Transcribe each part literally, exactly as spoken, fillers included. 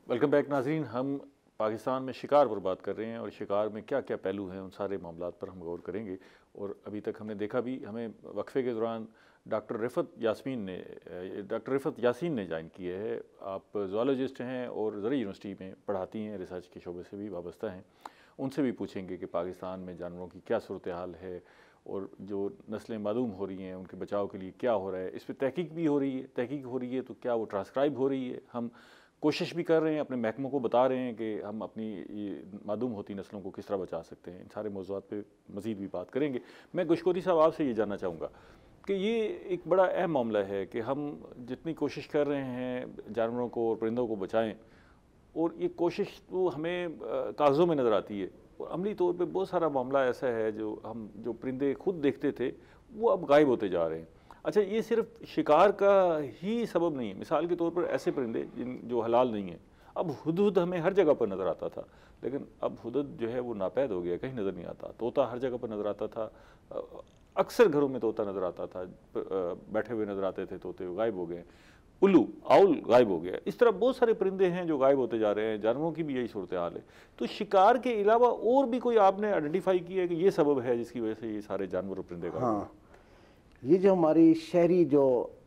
Welcome back नाज़रीन। हम पाकिस्तान में शिकार पर बात कर रहे हैं और शिकार में क्या क्या पहलू हैं उन सारे मामलात पर हम गौर करेंगे। और अभी तक हमने देखा भी, हमें वक्फे के दौरान डॉक्टर रिफत यास्मीन ने डॉक्टर रिफत यासीन ने ज्वाइन किए है। आप ज़ूलॉजिस्ट हैं और ज़रूरी यूनिवर्सिटी में पढ़ाती हैं, रिसर्च के शोबे से भी वाबस्ता हैं। उनसे भी पूछेंगे कि पाकिस्तान में जानवरों की क्या सूरत हाल है और जो नस्लें मालूम हो रही हैं उनके बचाव के लिए क्या हो रहा है। इस पर तहकीक भी हो रही है तहकीक हो रही है तो क्या वो ट्रांसक्राइब हो रही है। हम कोशिश भी कर रहे हैं, अपने महकमों को बता रहे हैं कि हम अपनी ये मालूम होती नस्लों को किस तरह बचा सकते हैं। इन सारे मौज़ूआत पे मज़ीद भी बात करेंगे। मैं गुशकोरी साहब आपसे ये जानना चाहूँगा कि ये एक बड़ा अहम मामला है कि हम जितनी कोशिश कर रहे हैं जानवरों को और परिंदों को बचाएँ, और ये कोशिश तो हमें कागज़ों में नज़र आती है और अमली तौर पे बहुत सारा मामला ऐसा है जो हम जो परिंदे खुद देखते थे वो अब गायब होते जा रहे हैं। अच्छा, ये सिर्फ शिकार का ही सबब नहीं है। मिसाल के तौर पर ऐसे परिंदे जिन जो हलाल नहीं हैं, अब हुदहुद हमें हर जगह पर नज़र आता था, लेकिन अब हुदहुद जो है वो नापैद हो गया, कहीं नज़र नहीं आता। तोता हर जगह पर नज़र आता था, अक्सर घरों में तोता नज़र आता था, बैठे हुए नज़र आते थे तोते, वो गायब हो गए। उल्लू आउल गायब हो गया। इस तरह बहुत सारे परिंदे हैं जो गायब होते जा रहे हैं। जानवरों की भी यही सूरत हाल है। तो शिकार के अलावा और भी कोई आपने आइडेंटिफाई किया है कि ये सबब है जिसकी वजह से ये सारे जानवर और परिंदे गायब? हाँ, ये जो हमारी शहरी जो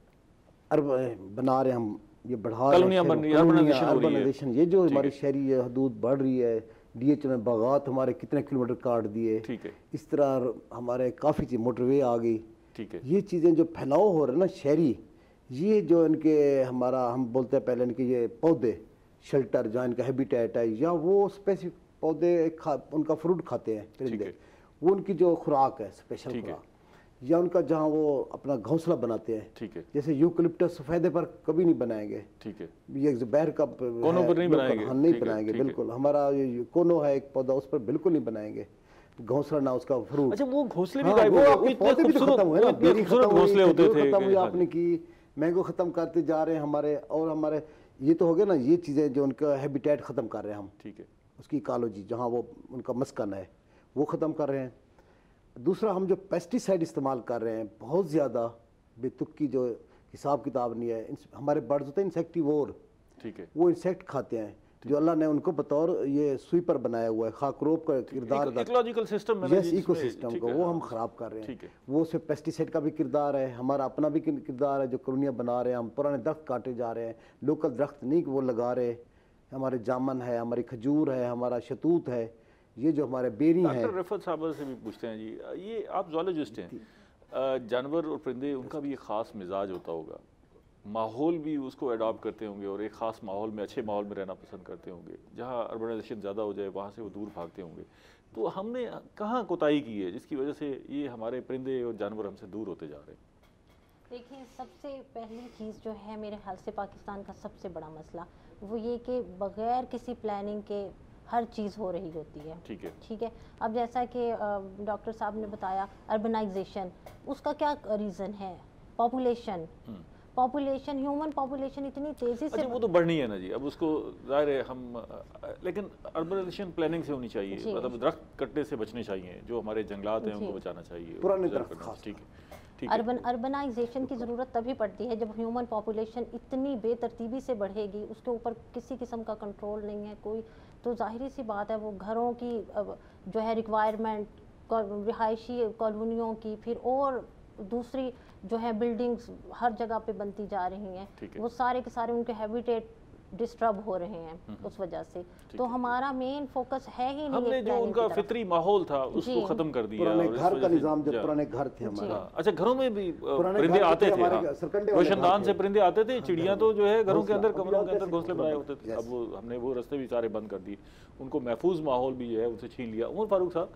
अर्ब बना रहे हम, ये बढ़ा रहे हैं अर्बनाइजेशन, ये जो हमारी शहरी हदूद बढ़ रही है, डीएच में बागात हमारे कितने किलोमीटर काट दिए, ठीक है। इस तरह हमारे काफ़ी चीज़ मोटरवे आ गई, ठीक है। ये चीज़ें जो फैलाव हो रहे हैं ना शहरी, ये जो इनके हमारा हम बोलते हैं पहले इनके ये पौधे शेल्टर जहाँ इनका हैबिटेट है, या वो स्पेसिफिक पौधे खा उनका फ्रूट खाते हैं परिंदे, वो उनकी जो खुराक है स्पेशल खुराक, या उनका जहाँ वो अपना घोंसला बनाते हैं, ठीक है। जैसे यूकलिप्टस सफेदे पर कभी नहीं बनाएंगे, ठीक है। ये बहर का कोनों पर नहीं बनाएंगे, हम नहीं बनाएंगे बिल्कुल। हमारा ये कोनो है एक पौधा, उस पर बिल्कुल नहीं बनाएंगे घोंसला ना उसका फ्रूट। अच्छा, वो घोंसले भी गायब हो गए, पौधे भी खत्म हुए ना, बेरी खत्म घोंसले होते थे, खत्म हुई आपने की, मैंगो खत्म करते जा रहे हैं हमारे, और हमारे ये तो हो गया ना, ये चीज़ें जो उनका हैबिटेट ख़त्म कर रहे हैं हम, ठीक है। उसकी इकोलॉजी जहाँ वो उनका मस्कन है वो ख़त्म कर रहे हैं। दूसरा, हम जो पेस्टिसाइड इस्तेमाल कर रहे हैं बहुत ज़्यादा, बेतुक की जो हिसाब किताब नहीं है। हमारे बर्ड्स होते हैं इंसेक्टिवोर, ठीक है, वो इंसेक्ट खाते हैं, जो अल्लाह ने उनको बतौर ये स्वीपर बनाया हुआ है, खाकरोब का किरदार, ecological system, yes, eco system को वो हम ख़राब कर रहे हैं। वो उसमें पेस्टिसाइड का भी किरदार है, हमारा अपना भी किरदार है, जो कॉलोनियाँ बना रहे हैं हम, पुराने दरख्त काटे जा रहे हैं, लोकल दरख्त नहीं वो लगा रहे। हमारे जामन है, हमारी खजूर है, हमारा शतूत है, ये जो हमारे बेरी हैं। डॉक्टर रिफत साहब से भी पूछते हैं जी, ये आप ज़ूलॉजिस्ट हैं, जानवर और परिंदे उनका भी एक ख़ास मिजाज होता होगा, माहौल भी उसको अडॉप्ट करते होंगे और एक ख़ास माहौल में, अच्छे माहौल में रहना पसंद करते होंगे। जहाँ अर्बनाइजेशन ज़्यादा हो जाए वहाँ से वो दूर भागते होंगे। तो हमने कहाँ कोताही की है जिसकी वजह से ये हमारे परिंदे और जानवर हमसे दूर होते जा रहे हैं? देखिए, सबसे पहली चीज़ जो है मेरे ख्याल से पाकिस्तान का सबसे बड़ा मसला वो ये कि बग़ैर किसी प्लानिंग के हर चीज़ हो रही होती है, ठीक है, ठीक है। अब जैसा कि डॉक्टर साहब ने बताया, अर्बनाइजेशन, उसका क्या रीज़न है? पॉपुलेशन, पॉपुलेशन, ह्यूमन पॉपुलेशन इतनी तेज़ी से, वो तो बढ़नी है ना जी। अब उसको ज़ाहिर है हम, लेकिन अर्बनाइजेशन प्लानिंग से होनी चाहिए, मतलब दरख्त कटने से बचने चाहिए, जो हमारे जंगलात हैं उनको बचाना चाहिए, पुराने दरख्त, ठीक है। अर्बन अर्बनाइजेशन की ज़रूरत तभी पड़ती है जब ह्यूमन पॉपुलेशन इतनी बेतरतीबी से बढ़ेगी, उसके ऊपर किसी किस्म का कंट्रोल नहीं है कोई, तो ज़ाहिर सी बात है वो घरों की जो है रिक्वायरमेंट, रिहायशी कॉलोनियों की, फिर और दूसरी जो है बिल्डिंग्स हर जगह पे बनती जा रही हैं, वो सारे के सारे उनके हैबिटेट डिस्टर्ब हो रहे हैं उस वजह से। तो हमारा मेन फोकस है ही नहीं, हमने जो उनका फितरी माहौल था उसको खत्म कर दिया। पुराने घर का निजाम, जो पुराने घर थे हमारे, अच्छा, घरों में भी परिंदे आते थे, रोशनदान से परिंदे आते थे, चिड़िया तो जो है घरों के अंदर, कमरों के अंदर घोंसले बनाए होते थे। अब वो हमने वो रास्ते भी सारे बंद कर दिए, उनको महफूज माहौल भी है उनसे छीन लिया। उमर फारूक साहब,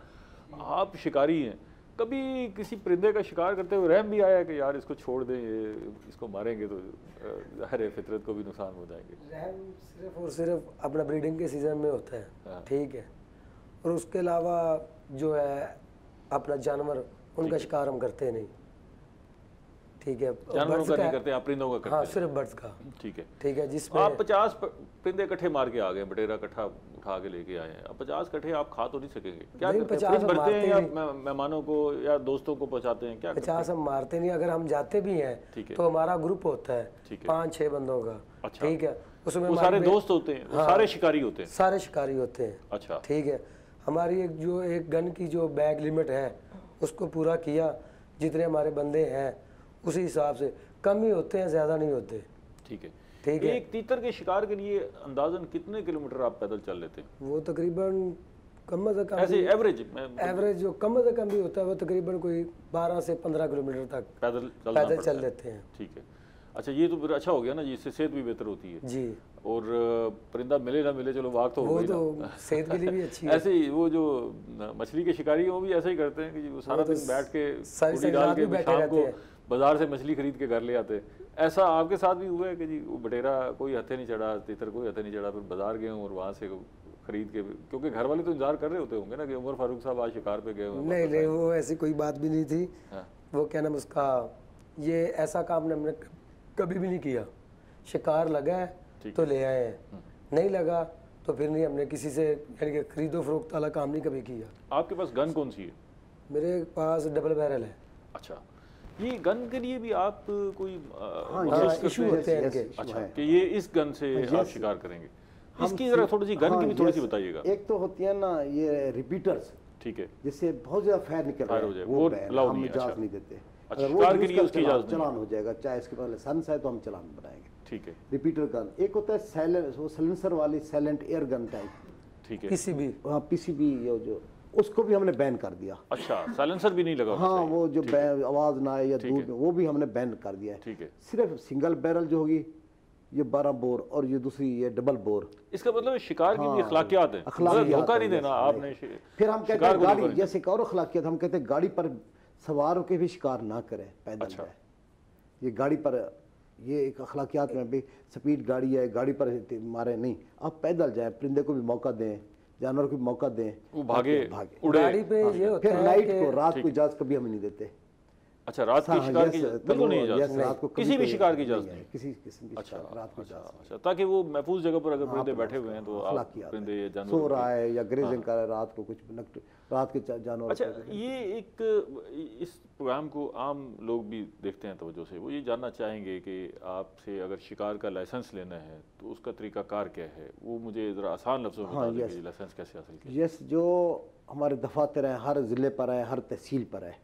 आप शिकारी हैं, कभी किसी परिंदे का शिकार करते हुए रहम भी आया कि यार इसको छोड़ दें, ये इसको मारेंगे तो ज़ाहिर फितरत को भी नुकसान हो जाएंगे? रहम सिर्फ और सिर्फ अपना ब्रीडिंग के सीज़न में होता है, ठीक है, और उसके अलावा जो है अपना जानवर उनका शिकार हम करते नहीं, ठीक है, जानवरों birds का का नहीं है। करते, आप परिंदों का करते हाँ हैं। सिर्फ बर्ड्स का। ठीक है, ठीक है, जिसमें आप पचास प- परिंदे इकट्ठे मार के आ गए, बटेरा इकट्ठा उठा के लेके आए हैं, अब पचास कट्ठे आप खा तो नहीं सकेंगे, क्या नहीं, करते हैं? पचास फ्रिज हम भरते हैं मारते या नहीं। मे- मेहमानों को या दोस्तों को पहुंचाते हैं, क्या करते पचास हम मारते नहीं, अगर हम जाते भी हैं ठीक है। तो हमारा ग्रुप होता है ठीक है। पाँच छः बंदों का। अच्छा। ठीक है, उसमें हैं? वो हमारी सारे बे- दोस्त होते हैं, वो हाँ। सारे शिकारी होते हैं? सारे शिकारी होते हैं। अच्छा, ठीक है, हमारी एक जो एक गन की जो बैग लिमिट है उसको पूरा किया, जितने हमारे बंदे हैं उसी हिसाब से, कम ही होते हैं, ज़्यादा नहीं होते। ठीक है। ठीक है। एक तीतर के शिकार के लिए अंदाजन कितने किलोमीटर आप पैदल चल लेते हैं? वो तकरीबन कम से कम ऐसे एवरेज में एवरेज जो कम से कम भी होता है वो तकरीबन कोई बारह से पंद्रह किलोमीटर तक पैदल चलना पैदल पड़ता चल है। लेते हैं। ठीक है, अच्छा ये तो फिर अच्छा हो गया ना जी, इससे सेहत भी बेहतर होती है। जी, और अ, परिंदा मिले ना मिले, चलो वाक तो हो वो गई तो ना। सेहत के लिए भी अच्छी है। ऐसे ही वो जो न- मछली के शिकारी हैं, वो भी ऐसा ही करते हैं कि जी वो सारा तो दिन बैठ के सारी पूरी सारी डाल रात के भी बैठे शाम रहते को हैं। बाजार से मछली खरीद के घर ले आते हैं। ऐसा आपके साथ भी हुआ है कि जी वो बटेरा कोई हथे नहीं चढ़ा, तीतर कोई हथे नहीं चढ़ा, फिर बाजार गए हों और वहाँ से खरीद के, क्योंकि घर वाले तो इंतजार कर रहे होते होंगे ना कि उमर फारूक साहब आज शिकार पे गए हों। नहीं नहीं, वो ऐसी कोई बात भी नहीं थी। हाँ। वो क्या नाम उसका, ये ऐसा काम हमने कभी भी नहीं किया। शिकार लगा है तो ले आए हैं, नहीं लगा तो फिर नहीं, हमने किसी से यानी कि खरीदो फरोख्त वाला काम नहीं कभी किया। आपके पास गन कौन सी है? मेरे पास डबल बैरल है। अच्छा, ये गन के लिए भी आप कोई अ, हाँ, कोशिश yes, करते issue हैं? होते हैं yes, इनके। issue अच्छा, है। कि ये इस गन से हाँ, आप yes। शिकार करेंगे, हम इसकी जरा थोड़ी सी गन हाँ, की भी थोड़ी सी yes। बताइएगा। एक तो होती है ना ये रिपीटर्स, ठीक है, जिससे बहुत ज्यादा फायर निकल रहा फायर हो है, जाए, वो वो बैन, allow हम नहीं है, इजाजत अच्छा। नहीं देते। अच्छा, अगर वो शिकार के use लिए कर उसकी चलान- इजाजत नहीं चलान हो जाएगा, चाहे इसके पास लाइसेंस है तो हम चलान बनाएंगे। ठीक है, रिपीटर गन एक होता है साइलेंस, वो साइलेंसर वाली साइलेंट एयर गन टाइप, ठीक है। किसी भी वहाँ पीसीबी ये जो, उसको भी हमने बैन कर दिया। अच्छा, साइलेंसर भी नहीं लगा होना हाँ, चाहिए। वो जो बै- आवाज ना आए या ठीक दूर है। में, वो भी हमने बैन कर दिया है। ठीक है, सिर्फ सिंगल बैरल जो होगी ये बारह बोर, और ये दूसरी ये डबल बोर। इसका मतलब शिकार की भी हाँ, अखलाकियात है, अखलाकियात मतलब धोखा है, नहीं देना yes, आपने शि- फिर हम कहते शिकार हैं को धोखा गाड़ी, नहीं जैसे एक और अखलाकियत, हम कहते हैं गाड़ी पर सवार होकर भी शिकार ना करें, पैदल अच्छा। जाए। ये गाड़ी पर, ये एक अखलाकियात में भी, स्पीड गाड़ी है, गाड़ी पर मारे नहीं, आप पैदल जाएं, परिंदे को भी मौका दें, जानवर को भी मौका दें, वो भागे भागे। उड़े। गाड़ी पे ये होता फिर है नाइट कि को, रात को इजाजत कभी हम नहीं देते। अच्छा, रात की हाँ, शिकार yes, की चलो, बिल्कुल नहीं yes, इजाजत, रात को कभी किसी भी कोई शिकार की नहीं इजाजत है, नहीं। किसी किस्म की अच्छा, शिकार रात को अच्छा, इजाजत अच्छा, ताकि वो महफूज जगह पर अगर परिंदे हाँ, बैठे हुए हैं तो आप अखलाकियात है। परिंदे या जानवर सो रहा है या ग्रेजिंग कर रहा है रात को, कुछ नक- रात के जा- जानवर अच्छा, को- ये एक इस प्रोग्राम को आम लोग भी देखते हैं तवज्जो से, वो ये जानना चाहेंगे कि आपसे अगर शिकार का लाइसेंस लेना है तो उसका तरीकाकार क्या है, वो मुझे ज़रा आसान लफ्ज़ों में हाँ, बता दें yes। कि लाइसेंस कैसे हासिल किया। यस, जो हमारे दफातर हैं, हर ज़िले पर है, हर तहसील पर है,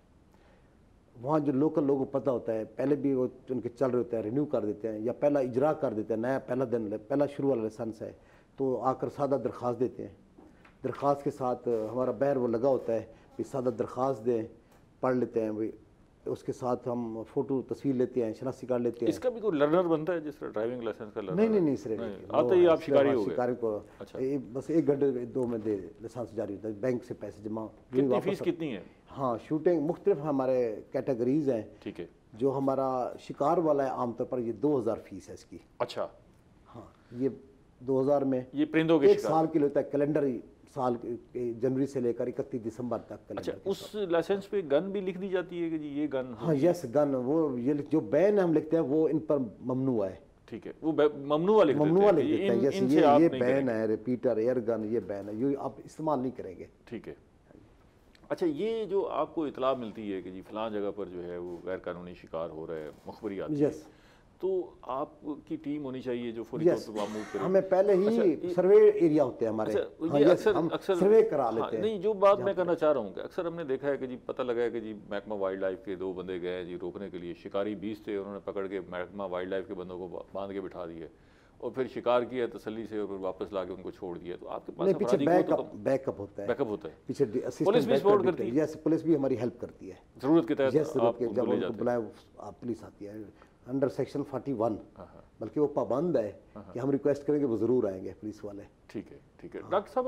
वहाँ जो लोकल लोगों को पता होता है, पहले भी वो उनके चल रहे होते हैं, रिन्यू कर देते हैं या पहला इजरा कर देते हैं, नया पहला दिन, पहला शुरू वाला लाइसेंस है तो आकर सादा दरख्वास्त देते हैं। दरख्वास्त के साथ हमारा बैर वो लगा होता है कि सादा दरख्वास्त दें, पढ़ लेते हैं भाई, उसके साथ हम फ़ोटो तस्वीर लेते हैं, शनाख्ती कार्ड लेते हैं। इसका भी कोई लर्नर बनता है जिस तरह ड्राइविंग लाइसेंस का लर्नर? नहीं नहीं नहीं सिर्फ आते ही आप शिकारी हो गए। शिकारी को अच्छा। ए- बस एक घंटे दो में दे लाइसेंस जारी होता है, बैंक से पैसे जमा, कितनी वापस- फीस कितनी है? हाँ, शूटिंग मुख्तलिफ हमारे कैटेगरीज हैं। ठीक है, जो हमारा शिकार वाला है आमतौर पर ये दो हज़ार फीस है इसकी। अच्छा, हाँ, ये दो हज़ार में ये परिंदों के एक शिकार। साल के लिए होता है, कैलेंडर साल के जनवरी से लेकर इकतीस दिसंबर तक अच्छा, कैलेंडर। उस लाइसेंस पे गन भी लिख दी जाती है कि जी ये गन हो? हाँ, यस, गन, वो ये जो बैन हम लिखते हैं वो इन पर ममनू है, ठीक है, वो बै- ममनुआ लिख देते ममनुआ हैं लिख कि देते हैं, इन- जैसे इनसे ये आप ये नहीं बैन करेंगे। है, रिपीटर, एयर गन, ये बैन है, ये आप इस्तेमाल नहीं करेंगे। ठीक है, अच्छा, ये जो आपको इतला मिलती है कि जी फलां जगह पर जो है वो गैर कानूनी शिकार हो रहा है, मुखबरी आती है, यस तो आपकी टीम होनी चाहिए जो फौरी यस, तौर पर मूव करे। हमें पहले ही अच्छा, ये- सर्वे एरिया होते हैं हमारे। अच्छा, हाँ, ये यस, अक्सर हम अक्सर सर्वे करा हाँ, लेते हैं। नहीं, जो बात मैं करना चाह रहा हूँ कि अक्सर हमने देखा है कि जी पता लगा है कि जी महकमा वाइल्ड लाइफ के दो बंदे गए जी रोकने के लिए, शिकारी बीस थे, उन्होंने पकड़ के महकमा वाइल्ड लाइफ के बंदों को बांध के बिठा दिए और फिर शिकार किया तसल्ली से और फिर वापस ला के उनको छोड़ दिया। तो आपके पास नहीं, पीछे अपराधी को तो बैकअप बैकअप होता है, बैकअप होता है, पीछे पुलिस भी सपोर्ट करती है? यस, पुलिस भी हमारी हेल्प करती है। जरूरत के तहत यस, आप जब उनको ले उनको जाते हैं। बुलाए आप पुलिस आती है अंडर सेक्शन फोर्टी वन, हाँ, बल्कि वो पाबंद है कि हम रिक्वेस्ट करेंगे वो ज़रूर आएंगे पुलिस वाले। ठीक है, ठीक है। डॉक्टर साहब,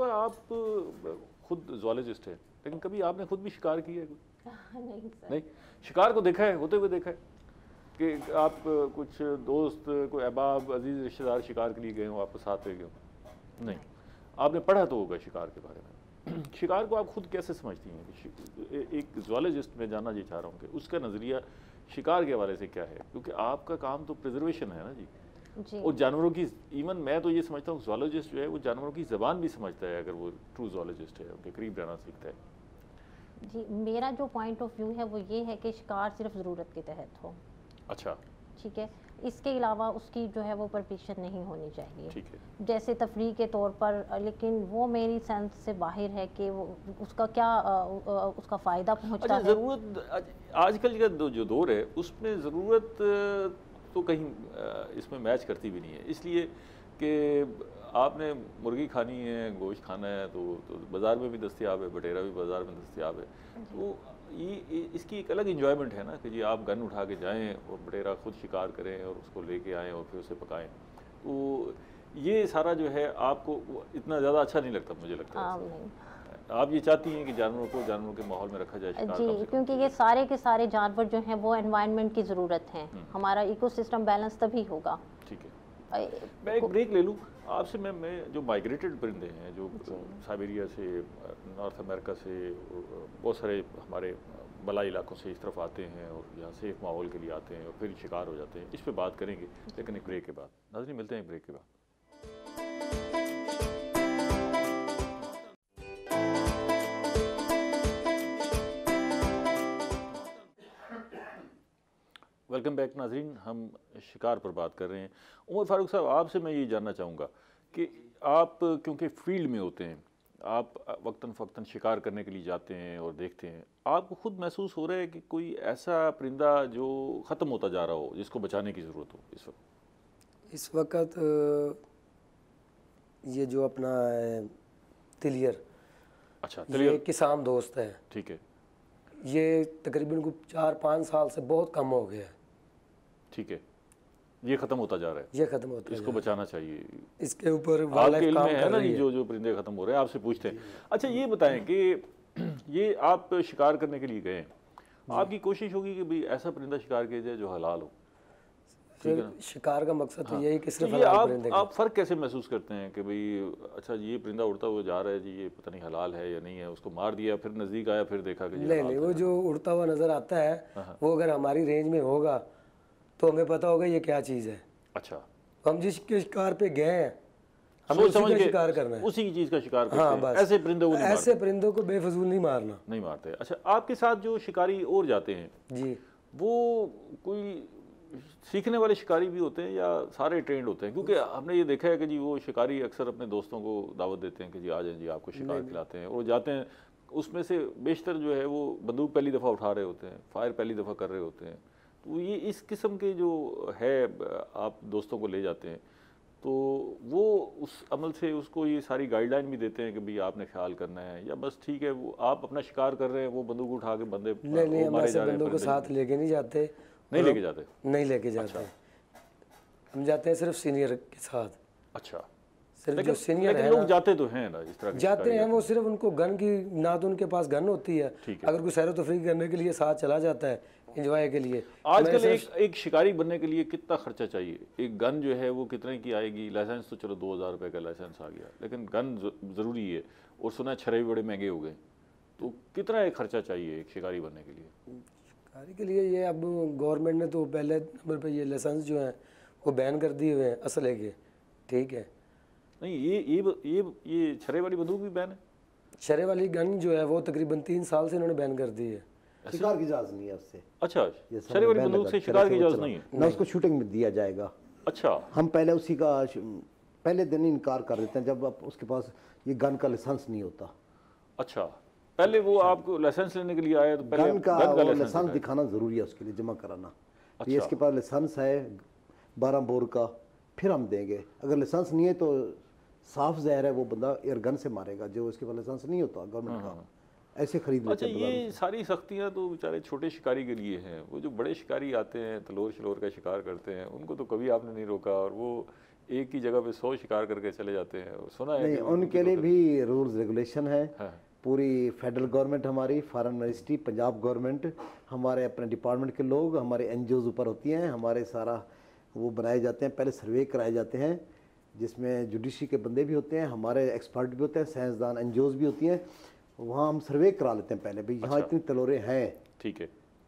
आप खुद जूलॉजिस्ट है, लेकिन कभी आपने खुद भी शिकार किया है? नहीं सर। नहीं, शिकार को देखा है, होते हुए देखा है कि आप कुछ दोस्त, कोई अहबाब, अजीज रिश्तेदार शिकार के लिए गए हो, आपको साथ ले गए हो? नहीं, आपने पढ़ा तो होगा शिकार के बारे में। शिकार को आप खुद कैसे समझती हैं? एक जूलॉजिस्ट में जानना ये चाह रहा हूँ कि उसका नज़रिया शिकार के हवाले से क्या है, क्योंकि आपका काम तो प्रिजर्वेशन है ना जी, जी। और जानवरों की, इवन मैं तो ये समझता हूँ ज़ूलॉजिस्ट जो है वो जानवरों की ज़बान भी समझता है, अगर वो ट्रू ज़ूलॉजिस्ट है, उनके करीब रहना सीखता है। जी, मेरा जो पॉइंट ऑफ व्यू है वो ये है कि शिकार सिर्फ ज़रूरत के तहत हो। अच्छा, ठीक है, इसके अलावा उसकी जो है वो परमिशन नहीं होनी चाहिए। ठीक है। जैसे तफरीह के तौर पर, लेकिन वो मेरी सेंस से बाहर है कि वो उसका क्या आ, आ, उसका फ़ायदा पहुंचता अच्छा, है। ज़रूरत आजकल का जो दौर है उसमें ज़रूरत तो कहीं इसमें मैच करती भी नहीं है, इसलिए कि आपने मुर्गी खानी है, गोश्त खाना है, तो, तो बाज़ार में भी दस्तयाब है, बटेरा भी बाज़ार में दस्तयाब है। तो ये इसकी एक अलग इन्जॉयमेंट है ना कि जी आप गन उठा के जाएं और बटेरा खुद शिकार करें और उसको लेके आएँ और फिर उसे पकाएं। तो ये सारा जो है आपको इतना ज़्यादा अच्छा नहीं लगता, मुझे लगता है। नहीं। आप ये चाहती हैं कि जानवरों को जानवरों के माहौल में रखा जाए शिकार जी, से क्योंकि ये सारे के सारे जानवर जो हैं वो एनवायरनमेंट की ज़रूरत है, हमारा इकोसिस्टम बैलेंस तभी होगा। ठीक है, मैं एक ब्रेक ले लूँ आपसे। मैं मैं जो माइग्रेटेड परिंदे हैं, जो साइबेरिया से, नॉर्थ अमेरिका से, बहुत सारे हमारे बलाई इलाकों से इस तरफ आते हैं और यहाँ सेफ माहौल के लिए आते हैं और फिर शिकार हो जाते हैं, इस पे बात करेंगे लेकिन एक ब्रेक के बाद। नाज़रीन, मिलते हैं एक ब्रेक के बाद। वेलकम बैक नाज़रीन, हम शिकार पर बात कर रहे हैं। उमर फारूक साहब, आपसे मैं ये जानना चाहूँगा कि आप क्योंकि फील्ड में होते हैं, आप वक्तन फ़क्तन शिकार करने के लिए जाते हैं और देखते हैं, आपको खुद महसूस हो रहा है कि कोई ऐसा परिंदा जो ख़त्म होता जा रहा हो, जिसको बचाने की ज़रूरत हो इस वक्त? इस वक्त ये जो अपना तिलियर, अच्छा, तिलियर ये किसान दोस्त है, ठीक है, ये तकरीबन को चार पाँच साल से बहुत कम हो गया है। ठीक है, ये ख़त्म होता जा रहा है, ये ख़त्म होता है, इसको बचाना चाहिए। इसके ऊपर आपके इल्म में है ना जो जो परिंदे ख़त्म हो रहे हैं, आपसे पूछते हैं। अच्छा, ये बताएं कि ये आप शिकार करने के लिए गए हैं, आपकी कोशिश होगी कि भाई ऐसा परिंदा शिकार किया जाए जो हलाल हो। शिकार का मकसद तो यही कि सिर्फ तो आप, आप फ़र्क कैसे महसूस करते हैं कि भाई अच्छा ये परिंदा उड़ता हुआ जा रहा है जी, ये पता नहीं हलाल है या नहीं है, उसको मार दिया, फिर नज़दीक आया, फिर देखा कि नहीं नहीं वो जो उड़ता हुआ नज़र आता है वो अगर हमारी रेंज में होगा तो हमें पता होगा ये क्या चीज़ है। अच्छा, हम जिस शिकार पे गए हैं हमें उसी का शिकार करना है, उसी चीज़ का शिकार करते हाँ, हैं। बस ऐसे परिंदों को नहीं ऐसे परिंदों को बेफजूल नहीं मारना, नहीं मारते। अच्छा, आपके साथ जो शिकारी और जाते हैं जी, वो कोई सीखने वाले शिकारी भी होते हैं या सारे ट्रेंड होते हैं? क्योंकि हमने ये देखा है कि जी वो शिकारी अक्सर अपने दोस्तों को दावत देते हैं कि जी आ जाएं जी, आपको शिकार खिलाते हैं, और जाते हैं, उसमें से बेशतर जो है वो बंदूक पहली दफ़ा उठा रहे होते हैं, फायर पहली दफ़ा कर रहे होते हैं। तो ये इस किस्म के जो है आप दोस्तों को ले जाते हैं, तो वो उस अमल से उसको ये सारी गाइडलाइन भी देते हैं कि भाई आपने ख्याल करना है, या बस ठीक है वो आप अपना शिकार कर रहे हैं, वो बंदूक उठा के बंदे नहीं नहीं हम ऐसे बंदों को साथ लेके नहीं जाते, नहीं लेके जाते, नहीं लेके जाते हैं। हम जाते हैं सिर्फ सीनियर के साथ। अच्छा, सिर्फ जो सीनियर है, लोग जाते तो हैं ना इस तरह जाते हैं, वो सिर्फ उनको गन की, ना तो उनके पास गन होती है, अगर कोई सैर तफरीह करने के लिए साथ चला जाता है एंजॉय के लिए। आजकल एक एक शिकारी बनने के लिए कितना खर्चा चाहिए? एक गन जो है वो कितने की आएगी? लाइसेंस तो चलो दो हज़ार रुपये का लाइसेंस आ गया, लेकिन गन ज़रूरी है, और सुना छरे भी बड़े महंगे हो गए, तो कितना एक खर्चा चाहिए एक शिकारी बनने के लिए? शिकारी के लिए ये अब गवर्नमेंट ने तो पहले नंबर पे ये लाइसेंस जो है वो बैन कर दिए हुए हैं असले के, ठीक है। नहीं, ये ये ये ये छरे वाली बंदूक भी बैन है? छरे वाली गन जो है वो तकरीबन तीन साल से इन्होंने बैन कर दी है, शिकार की इजाज़त नहीं है उससे। अच्छा, छरे वाली बंदूक से शिकार की इजाज़त नहीं है ना, उसको शूटिंग में दिया जाएगा। अच्छा, हम पहले उसी का पहले दिन ही इनकार कर देते हैं जब आप उसके पास ये गन का लाइसेंस नहीं होता। अच्छा, पहले वो आपको लाइसेंस लेने के लिए आया तो पहले गन का गन का लाइसेंस दिखाना ज़रूरी है, उसके लिए जमा कराना। अच्छा। ये इसके पास लाइसेंस है बारह बोर का, फिर हम देंगे। अगर लाइसेंस नहीं है तो साफ ज़हर है, वो बंदा एयर गन से मारेगा जो इसके पास लाइसेंस नहीं होता गवर्नमेंट का, ऐसे खरीद लेते हैं। अच्छा, ये सारी सख्तियाँ तो बेचारे छोटे शिकारी के लिए हैं, वो जो बड़े शिकारी आते हैं तलोर शलोर का शिकार करते हैं, उनको तो कभी आपने नहीं रोका, और वो एक ही जगह पे सौ शिकार करके चले जाते हैं। सुना है नहीं, उनके लिए भी रूल्स रेगुलेशन है। पूरी फेडरल गवर्नमेंट हमारी, फॉरेन मिनिस्ट्री, पंजाब गवर्नमेंट, हमारे अपने डिपार्टमेंट के लोग, हमारे एन जी ओज़ ऊपर होती हैं, हमारे सारा वो बनाए जाते हैं, पहले सर्वे कराए जाते हैं जिसमें जुडिशरी के बंदे भी होते हैं, हमारे एक्सपर्ट भी होते हैं, साइंसदान, एन जी ओज़ भी होती हैं, वहाँ हम सर्वे करा लेते हैं पहले भाई यहाँ इतनी तलोरें हैं, ठीक है,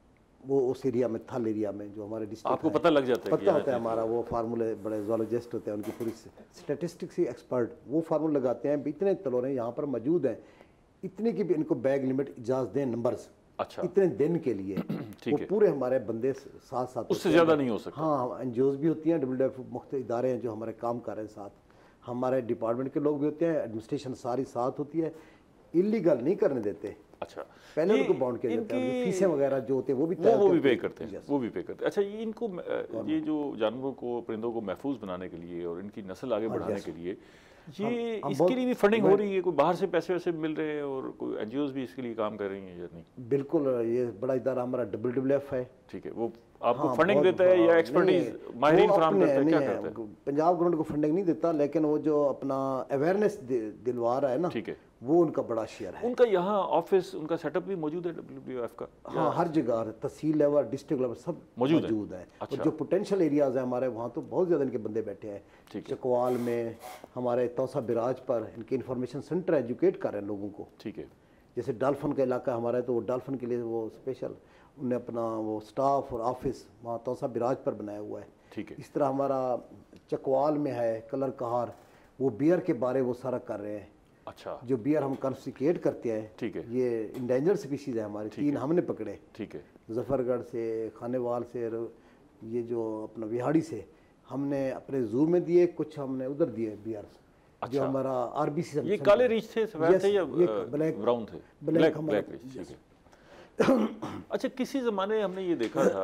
वो उस एरिया में, थल एरिया में जो हमारे डिस्ट्रिक्ट आपको पता लग जाता है? पता होता है हमारा, वो फार्मूले बड़े जोलॉजिस्ट होते हैं, उनकी पूरी स्टेटिस्टिक्स ही एक्सपर्ट, वो फार्मूले लगाते हैं इतने तलोरे यहाँ पर मौजूद हैं, इतने की भी इनको बैग लिमिट इजाज़त दें नंबर्स, अच्छा, इतने दिन के लिए वो पूरे हमारे बंदे साथ साथ, उससे ज़्यादा नहीं हो सकता। हाँ, एन जी ओज़ भी होती हैं, डब्ल्यू डब्ल्यू एफ मुख्तलिफ इदारे हैं जो हमारे काम कर रहे हैं साथ, हमारे डिपार्टमेंट के लोग भी होते हैं, एडमिनिस्ट्रेशन सारी साथ होती है, इलीगल नहीं करने देते। अच्छा, पहले उनको बाउंड किया जाता है, फीसें वगैरह जो होते हैं वो भी वो वो भी पे करते हैं, वो भी पे करते हैं। अच्छा, ये इनको ये जो जानवरों को, परिंदों को महफूज बनाने के लिए और इनकी नस्ल आगे बढ़ाने के लिए ये इसके लिए भी फंडिंग हो रही है, कोई बाहर से पैसे वैसे मिल रहे हैं और कोई एन जी ओज़ भी इसके लिए काम कर रही हैं या नहीं? बिल्कुल, ये बड़ा इदारा हमारा डब्ल्यू डब्ल्यू एफ है, ठीक है, वो आपको फंडिंग देता है या एक्सपर्टीज माहिरीन फराहम करता है, क्या करता है? पंजाब गवर्नमेंट को फंडिंग नहीं देता, लेकिन वो जो अपना अवेयरनेस दिलवा रहा है ना, ठीक है, वो उनका बड़ा शेयर है। उनका यहाँ ऑफिस, उनका सेटअप भी मौजूद है डब्ल्यू डब्ल्यू एफ का? हाँ, हर जगह, तहसील लेवल, डिस्ट्रिक्ट लेवल सब मौजूद है। और जो पोटेंशियल एरियाज हैं हमारे, वहाँ तो बहुत ज़्यादा इनके बंदे बैठे हैं। चकवाल में हमारे तौसा बिराज पर इनके इंफॉर्मेशन सेंटर एजुकेट कर रहे हैं लोगों को, ठीक है। जैसे डॉल्फिन का इलाका हमारा है, तो वो डॉल्फिन के लिए वो स्पेशल उन्होंने अपना वो स्टाफ और ऑफिस वहाँ तौसा बिराज पर बनाया हुआ है, ठीक है। इस तरह हमारा चकवाल में है कलर कहार, वो बियर के बारे वो सारा कर रहे हैं। अच्छा, जो बियर हम कॉन्फिस्केट करते हैं, ठीक है, ये इंडेंजर स्पीशीज़ है हमारी, तीन हमने पकड़े, ठीक है, मुजफ्फरगढ़ से, खानेवाल से, ये जो अपना विहाड़ी से हमने अपने जू में दिए, कुछ हमने उधर दिए बियर्स। अच्छा, जो हमारा आरबीसी, ये काले रीछ थे, सफेद थे या ब्लैक ब्राउन थे? ब्लैक ब्लैक रीछ, ठीक है। अच्छा, किसी ज़माने हमने ये देखा था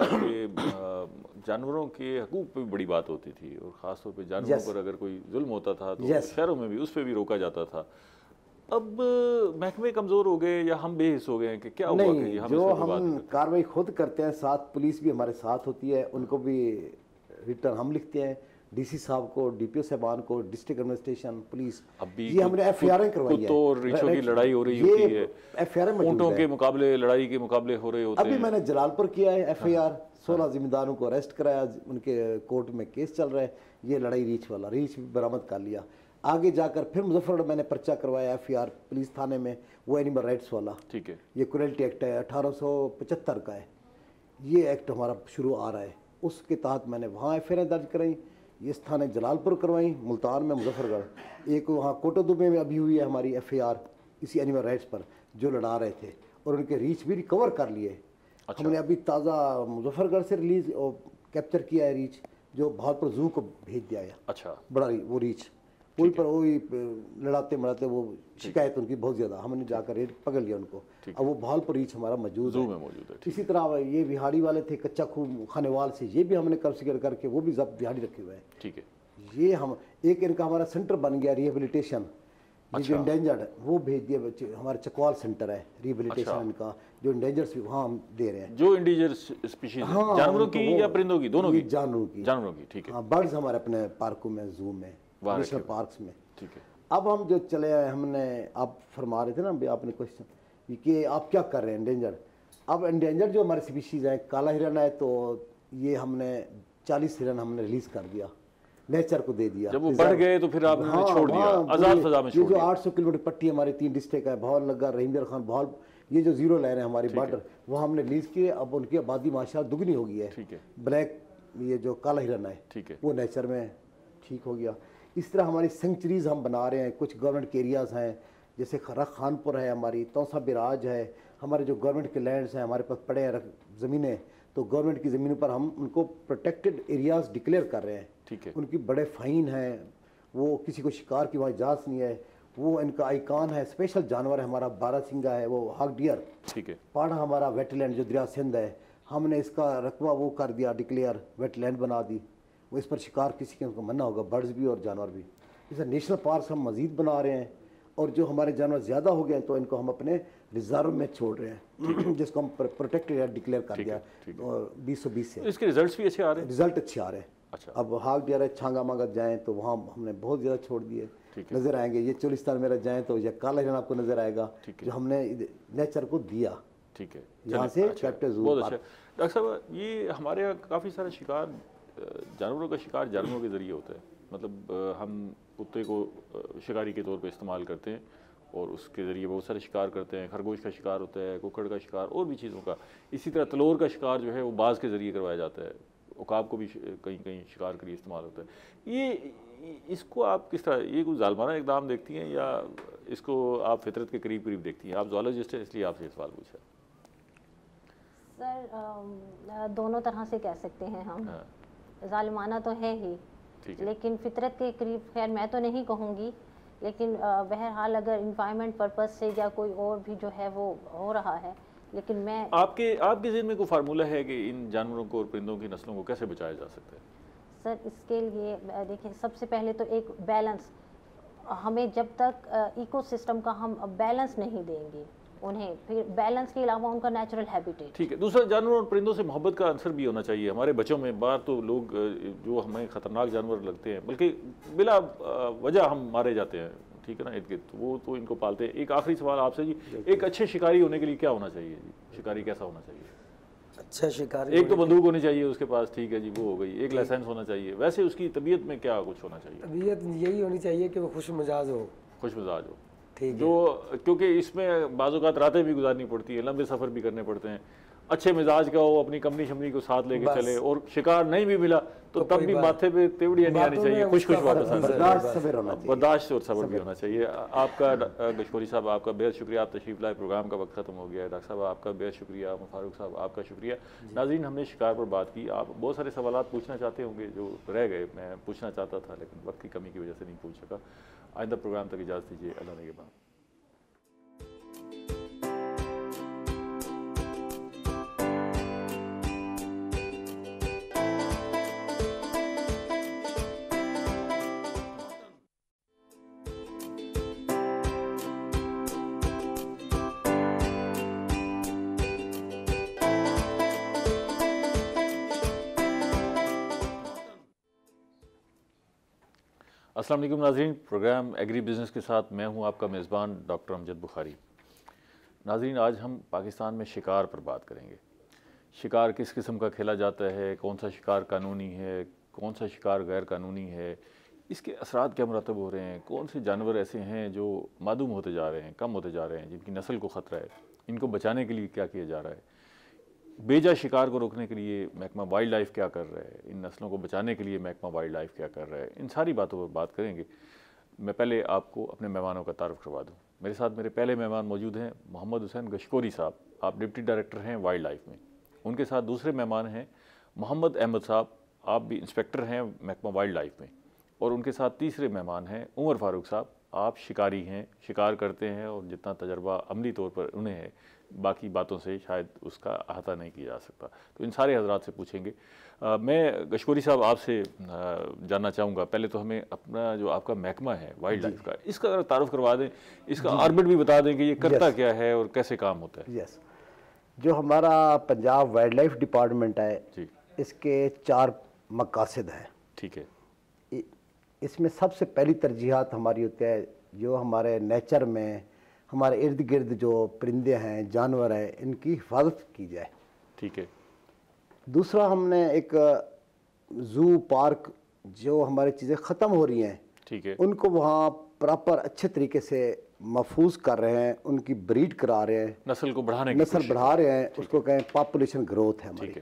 कि जानवरों के हकूक़ पे भी बड़ी बात होती थी और ख़ास तौर पे जानवरों yes. पर अगर कोई जुल्म होता था तो yes. शहरों में भी उस पर भी रोका जाता था। अब महकमे कमज़ोर हो गए या हम बेहिस हो गए हैं कि क्या हुआ? नहीं, हम जो हम कार्रवाई खुद करते हैं, साथ पुलिस भी हमारे साथ होती है, उनको भी रिटर्न हम लिखते हैं, डीसी साहब को, डीपीओ साहबान को, डिस्ट्रिक्ट एडमिनिस्ट्रेशन, पुलिस, अभी ये हमने एफ आई आर करवाई है। तो रिछों की लड़ाई हो रही होती है, एफ आई आर में ऊँटों के मुकाबले, लड़ाई के मुकाबले हो रहे होते हैं। अभी मैंने जलालपुर किया है एफ आई आर, सोलह जिम्मेदारों को अरेस्ट कराया, उनके कोर्ट में केस चल रहा है, ये लड़ाई रीछ वाला, रीछ भी बरामद कर लिया। आगे जाकर फिर मुजफ्फरगढ़ मैंने पर्चा करवाया एफ आई आर पुलिस थाने में, वो एनिमल राइट्स वाला, ठीक है, ये क्रुएल्टी एक्ट है, अठारह सौ पचहत्तर का है, ये एक्ट हमारा शुरू आ रहा है, उसके तहत मैंने वहाँ एफ आई आर दर्ज कराई, इस थाने जलालपुर करवाई, मुल्तान में, मुजफ्फरगढ़, एक वहाँ कोटोदुबे में अभी हुई है हमारी एफ आई आर इसी एनिमल राइट्स पर, जो लड़ा रहे थे, और उनके रीच भी रिकवर कर लिए। अच्छा। हमने अभी ताज़ा मुजफ्फरगढ़ से रिलीज और कैप्चर किया है रीच, जो भागपुर जू को भेज दिया है। अच्छा, बड़ा वो रीच पुल पर वही लड़ाते मड़ाते वो शिकायत उनकी बहुत ज़्यादा, हमने जाकर रेड पकड़ लिया उनको, अब वो भालपुर रीच हमारा मौजूद है, मौजूद है। इसी तरह ये बिहाड़ी वाले थे कच्चा खूब खानेवाल से, ये भी हमने कब्जा करके वो भी जब्त बिहाड़ी रखे हुए हैं, ठीक है। ये हम एक इनका हमारा सेंटर बन गया रिहेबिलिटेशन, अच्छा। जो इंडेंजर्ड वो भेज दिया बच्चे, हमारा चकवाल सेंटर है रिहेबिलिटेशन, अच्छा। इनका जो इंडेंजर्ड वहाँ हम दे रहे हैं, जो इंडेंजर्ड स्पीशीज, हाँ, जानवरों की या परिंदों की, दोनों की, जानवरों की, जानवरों की, ठीक है। हाँ, बर्ड्स हमारे अपने पार्कों में, जू में, नेशनल पार्क्स में, ठीक है। अब हम जो चले आए, हमने, आप फरमा रहे थे ना अभी आपने क्वेश्चन कि आप क्या कर रहे हैं इंडेंजर, अब इंडेंजर जो हमारे स्पीशीज़ हैं, काला हिरन है, तो ये हमने चालीस हिरन हमने रिलीज़ कर दिया, नेचर को दे दिया। जब वो बढ़ गए तो फिर आपने हाँ, छोड़ दिया, आज़ाद फ़ज़ा में छोड़ दिया। जो आठ सौ किलोमीटर पट्टी हमारी तीन डिस्ट्रिक्ट है, भावल लगा, रहीमदर खान, भावल, ये जो जीरो लाइन है हमारी बॉर्डर, वो हमने रिलीज़ किए। अब उनकी आबादी माशाल्लाह दुगनी हो गई है, ठीक है। ब्लैक ये जो काला हिरन है, ठीक है, वो नेचर में ठीक हो गया। इस तरह हमारी सेंचुरीज़ हम बना रहे हैं, कुछ गवर्नमेंट के एरियाज़ हैं, जैसे खरा खानपुर है हमारी, तौसा बिराज है, हमारे जो गवर्नमेंट के लैंड्स हैं हमारे पास पड़े हैं ज़मीनें, तो गवर्नमेंट की ज़मीनों पर हम उनको प्रोटेक्टेड एरियाज़ डिक्लेयर कर रहे हैं, ठीक है। उनकी बड़े फ़ाइन हैं, वो किसी को शिकार की वहाँ इजाज़त नहीं है, वो इनका आइकान है, स्पेशल जानवर है हमारा, बारासिंगा है, वो हाक डियर, ठीक है। पाड़ा हमारा वेटलैंड जो दरिया सिंध है, हमने इसका रकबा वो कर दिया डिक्लेयर, वेटलैंड बना दी, वो इस पर शिकार किसी के उनको मना होगा, बर्ड्स भी और जानवर भी। इसे नेशनल पार्क हम मज़ीद बना रहे हैं, और जो हमारे जानवर ज़्यादा हो गए हैं तो इनको हम अपने रिजर्व में छोड़ रहे हैं, जिसको हम प्रोटेक्टेड एरिया डिक्लेयर कर दिया और बीस सौ बीस से। इसके रिजल्ट्स भी अच्छे आ रहे हैं, रिजल्ट अच्छे आ रहे हैं। अच्छा, अब हाक डियर छांगा मांगा जाएँ तो वहाँ हमने बहुत ज़्यादा छोड़ दिए, नज़र आएंगे। ये चोलिस्तान मेरा जाएँ तो यह काला हिरन आपको नज़र आएगा, जो हमने नेचर को दिया, ठीक है, यहाँ से कैप्टन जू। बहुत अच्छा डॉक्टर साहब, ये हमारे यहाँ काफ़ी सारे शिकार, जानवरों का शिकार जानवरों के ज़रिए होता है, मतलब हम कुत्ते को शिकारी के तौर पे इस्तेमाल करते हैं और उसके ज़रिए बहुत सारे शिकार करते हैं। खरगोश का शिकार होता है, कुक्कड़ का शिकार और भी चीज़ों का। इसी तरह तलोर का शिकार जो है वो बाज़ के ज़रिए करवाया जाता है। उकाब को भी कहीं कहीं शिकार के लिए इस्तेमाल होता है। ये इसको आप किस तरह, ये कुछ जालमाना इकदाम देखती हैं या इसको आप फितरत के करीब करीब देखती हैं? आप ज़ूलॉजिस्ट हैं इसलिए आपसे सवाल पूछा। सर दोनों तरह से कह सकते हैं हम। हाँ। जालिमाना तो है ही, लेकिन फितरत के करीब खैर मैं तो नहीं कहूँगी, लेकिन बहरहाल अगर इन्वायरमेंट पर्पस से या कोई और भी जो है वो हो रहा है, लेकिन मैं आपके आपके ज़हन में कोई फार्मूला है कि इन जानवरों को और परिंदों की नस्लों को कैसे बचाया जा सकता है? सर इसके लिए देखिए, सबसे पहले तो एक बैलेंस, हमें जब तक इकोसिस्टम का हम बैलेंस नहीं देंगे उन्हें, फिर बैलेंस के अलावा उनका नेचुरल हैबिटेट। ठीक है। दूसरा, जानवरों और परिंदों से मोहब्बत का आंसर भी होना चाहिए हमारे बच्चों में। बाहर तो लोग जो हमें ख़तरनाक जानवर लगते हैं, बल्कि बिला वजह हम मारे जाते हैं, ठीक है ना, इर्द गिर्द, वो तो इनको पालते हैं। एक आखिरी सवाल आपसे जी, एक अच्छे शिकारी होने के लिए क्या होना चाहिए जी? शिकारी कैसा होना चाहिए? अच्छा शिकारी, एक तो बंदूक होनी चाहिए उसके पास, ठीक है जी, वो हो गई। एक लाइसेंस होना चाहिए। वैसे उसकी तबीयत में क्या कुछ होना चाहिए? तबीयत यही होनी चाहिए कि वो खुश मिजाज हो। खुश मिजाज हो, ठीक है। जो क्योंकि इसमें बाज़-औक़ात रातें भी गुजारनी पड़ती है, लंबे सफ़र भी करने पड़ते हैं। अच्छे मिजाज का हो, अपनी कंपनी शमनी को साथ लेके चले, और शिकार नहीं भी मिला तो, तो तब भी माथे पे तेवड़ियाँ नहीं आनी चाहिए, खुश खुश वापस आना चाहिए। बर्दाश्त और सब्र भी होना चाहिए। आपका गशकोरी साहब, आपका बेहद शुक्रिया, आप तशरीफ़ लाए। प्रोग्राम का वक्त ख़त्म हो गया है। डॉक्टर साहब आपका बेहद शुक्रिया, फारूक साहब आपका शुक्रिया। नाज़रीन, हमने शिकार पर बात की। आप बहुत सारे सवाल पूछना चाहते होंगे जो रह गए, मैं पूछना चाहता था लेकिन वक्त की कमी की वजह से नहीं पूछ सका। आइंदा प्रोग्राम तक इजाज़त दीजिए। अल्लाह निगहबान। अस्सलाम वालेकुम नाज़रीन, प्रोग्राम एग्री बिज़नेस के साथ मैं हूं आपका मेज़बान डॉक्टर अमजद बुखारी। नाज़रीन, आज हम पाकिस्तान में शिकार पर बात करेंगे। शिकार किस किस्म का खेला जाता है, कौन सा शिकार कानूनी है, कौन सा शिकार गैर कानूनी है, इसके असरात क्या मुरतब हो रहे हैं, कौन से जानवर ऐसे हैं जो मादूम होते जा रहे हैं, कम होते जा रहे हैं, जिनकी नस्ल को ख़तरा है, इनको बचाने के लिए क्या किया जा रहा है, बेजा शिकार को रोकने के लिए महकमा वाइल्ड लाइफ क्या कर रहा है, इन नस्लों को बचाने के लिए महकमा वाइल्ड लाइफ क्या कर रहा है, इन सारी बातों पर बात करेंगे। मैं पहले आपको अपने मेहमानों का तारुफ करवा दूँ। मेरे साथ मेरे पहले मेहमान मौजूद हैं मोहम्मद हुसैन गशकोरी साहब, आप डिप्टी डायरेक्टर हैं वाइल्ड लाइफ में। उनके साथ दूसरे मेहमान हैं मोहम्मद अहमद साहब, आप भी इंस्पेक्टर हैं महकमा वाइल्ड लाइफ में। और उनके साथ तीसरे मेहमान हैं उमर फारूक साहब, आप शिकारी हैं, शिकार करते हैं और जितना तजर्बा अमली तौर पर उन्हें है, बाकी बातों से शायद उसका अहाता नहीं किया जा सकता। तो इन सारे हजरात से पूछेंगे। आ, मैं गशकोरी साहब आपसे जानना चाहूँगा, पहले तो हमें अपना जो आपका महकमा है वाइल्ड लाइफ का, इसका अगर तारुफ करवा दें, इसका ऑर्बिट भी बता दें कि ये करता क्या है और कैसे काम होता है। यस, जो हमारा पंजाब वाइल्ड लाइफ डिपार्टमेंट है जी, इसके चार मकासद हैं। ठीक है। इसमें सबसे पहली तरजीहात हमारी होती है जो हमारे नेचर में हमारे इर्द गिर्द जो परिंदे हैं, जानवर हैं, इनकी हिफाजत की जाए। ठीक है। दूसरा, हमने एक जू पार्क जो हमारी चीज़ें ख़त्म हो रही हैं, ठीक है, उनको वहाँ प्रॉपर अच्छे तरीके से महफूज कर रहे हैं, उनकी ब्रीड करा रहे हैं, नस्ल को बढ़ाने नस्ल बढ़ा रहे हैं, उसको कहें पॉपुलेशन ग्रोथ है हमारी।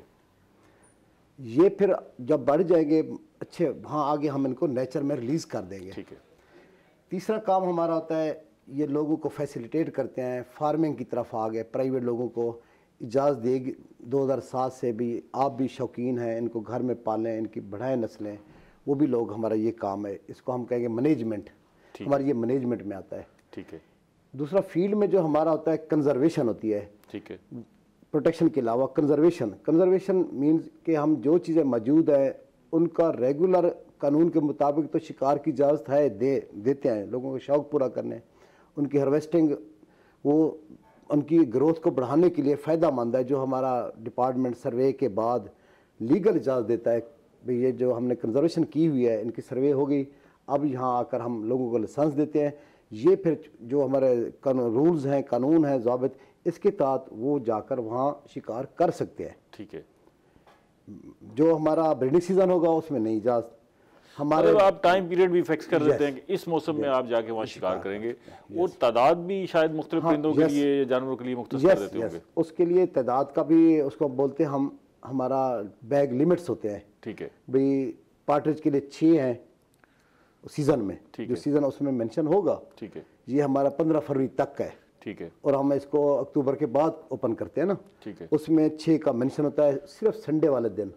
ये फिर जब बढ़ जाएंगे अच्छे, वहाँ आगे हम इनको नेचर में रिलीज़ कर देंगे। ठीक है। तीसरा काम हमारा होता है, ये लोगों को फैसिलिटेट करते हैं, फार्मिंग की तरफ आ गए, प्राइवेट लोगों को इजाज़त देगी। दो हज़ार सात से भी आप भी शौकीन हैं, इनको घर में पालें, इनकी बढ़ाएं नस्लें, वो भी लोग, हमारा ये काम है, इसको हम कहेंगे मैनेजमेंट, हमारी ये मैनेजमेंट में आता है। ठीक है। दूसरा, फील्ड में जो हमारा होता है कंजर्वेशन होती है। ठीक है। प्रोटेक्शन के अलावा कंजर्वेशन, कंजर्वेशन मीन्स कि हम जो चीज़ें मौजूद हैं उनका रेगुलर कानून के मुताबिक तो शिकार की इजाज़त है, दे देते हैं लोगों को शौक़ पूरा करने, उनकी हार्वेस्टिंग, वो उनकी ग्रोथ को बढ़ाने के लिए फ़ायदा मंद है। जो हमारा डिपार्टमेंट सर्वे के बाद लीगल इजाज़त देता है, भाई ये जो हमने कंजर्वेशन की हुई है, इनकी सर्वे हो गई, अब यहाँ आकर हम लोगों को लाइसेंस देते हैं। ये फिर जो हमारे रूल्स हैं, कानून हैं, ज़ाबित, इसके तहत वो जाकर वहाँ शिकार कर सकते हैं। ठीक है। जो हमारा ब्रीडिंग सीज़न होगा उसमें नहीं इजाज़त। हमारे मतलब आप टाइम पीरियड भी फिक्स कर देते हैं कि इस मौसम में आप जाके वहाँ शिकार करेंगे, और तादाद भी शायद मुख्तलिफ परिंदों के लिए या जानवरों के लिए मुख्तस कर देते होंगे। उसके लिए तादाद का भी उसको बोलते हैं हम, हमारा बैग लिमिट्स होते हैं। ठीक है भाई पार्ट्रिज के लिए छः हैं सीज़न में, जो सीज़न उसमें मेंशन होगा। ठीक है, ये हमारा पंद्रह फरवरी तक है। ठीक है, और हम इसको अक्टूबर के बाद ओपन करते हैं ना। ठीक है, उसमें छः का मेंशन होता है, सिर्फ संडे वाले दिन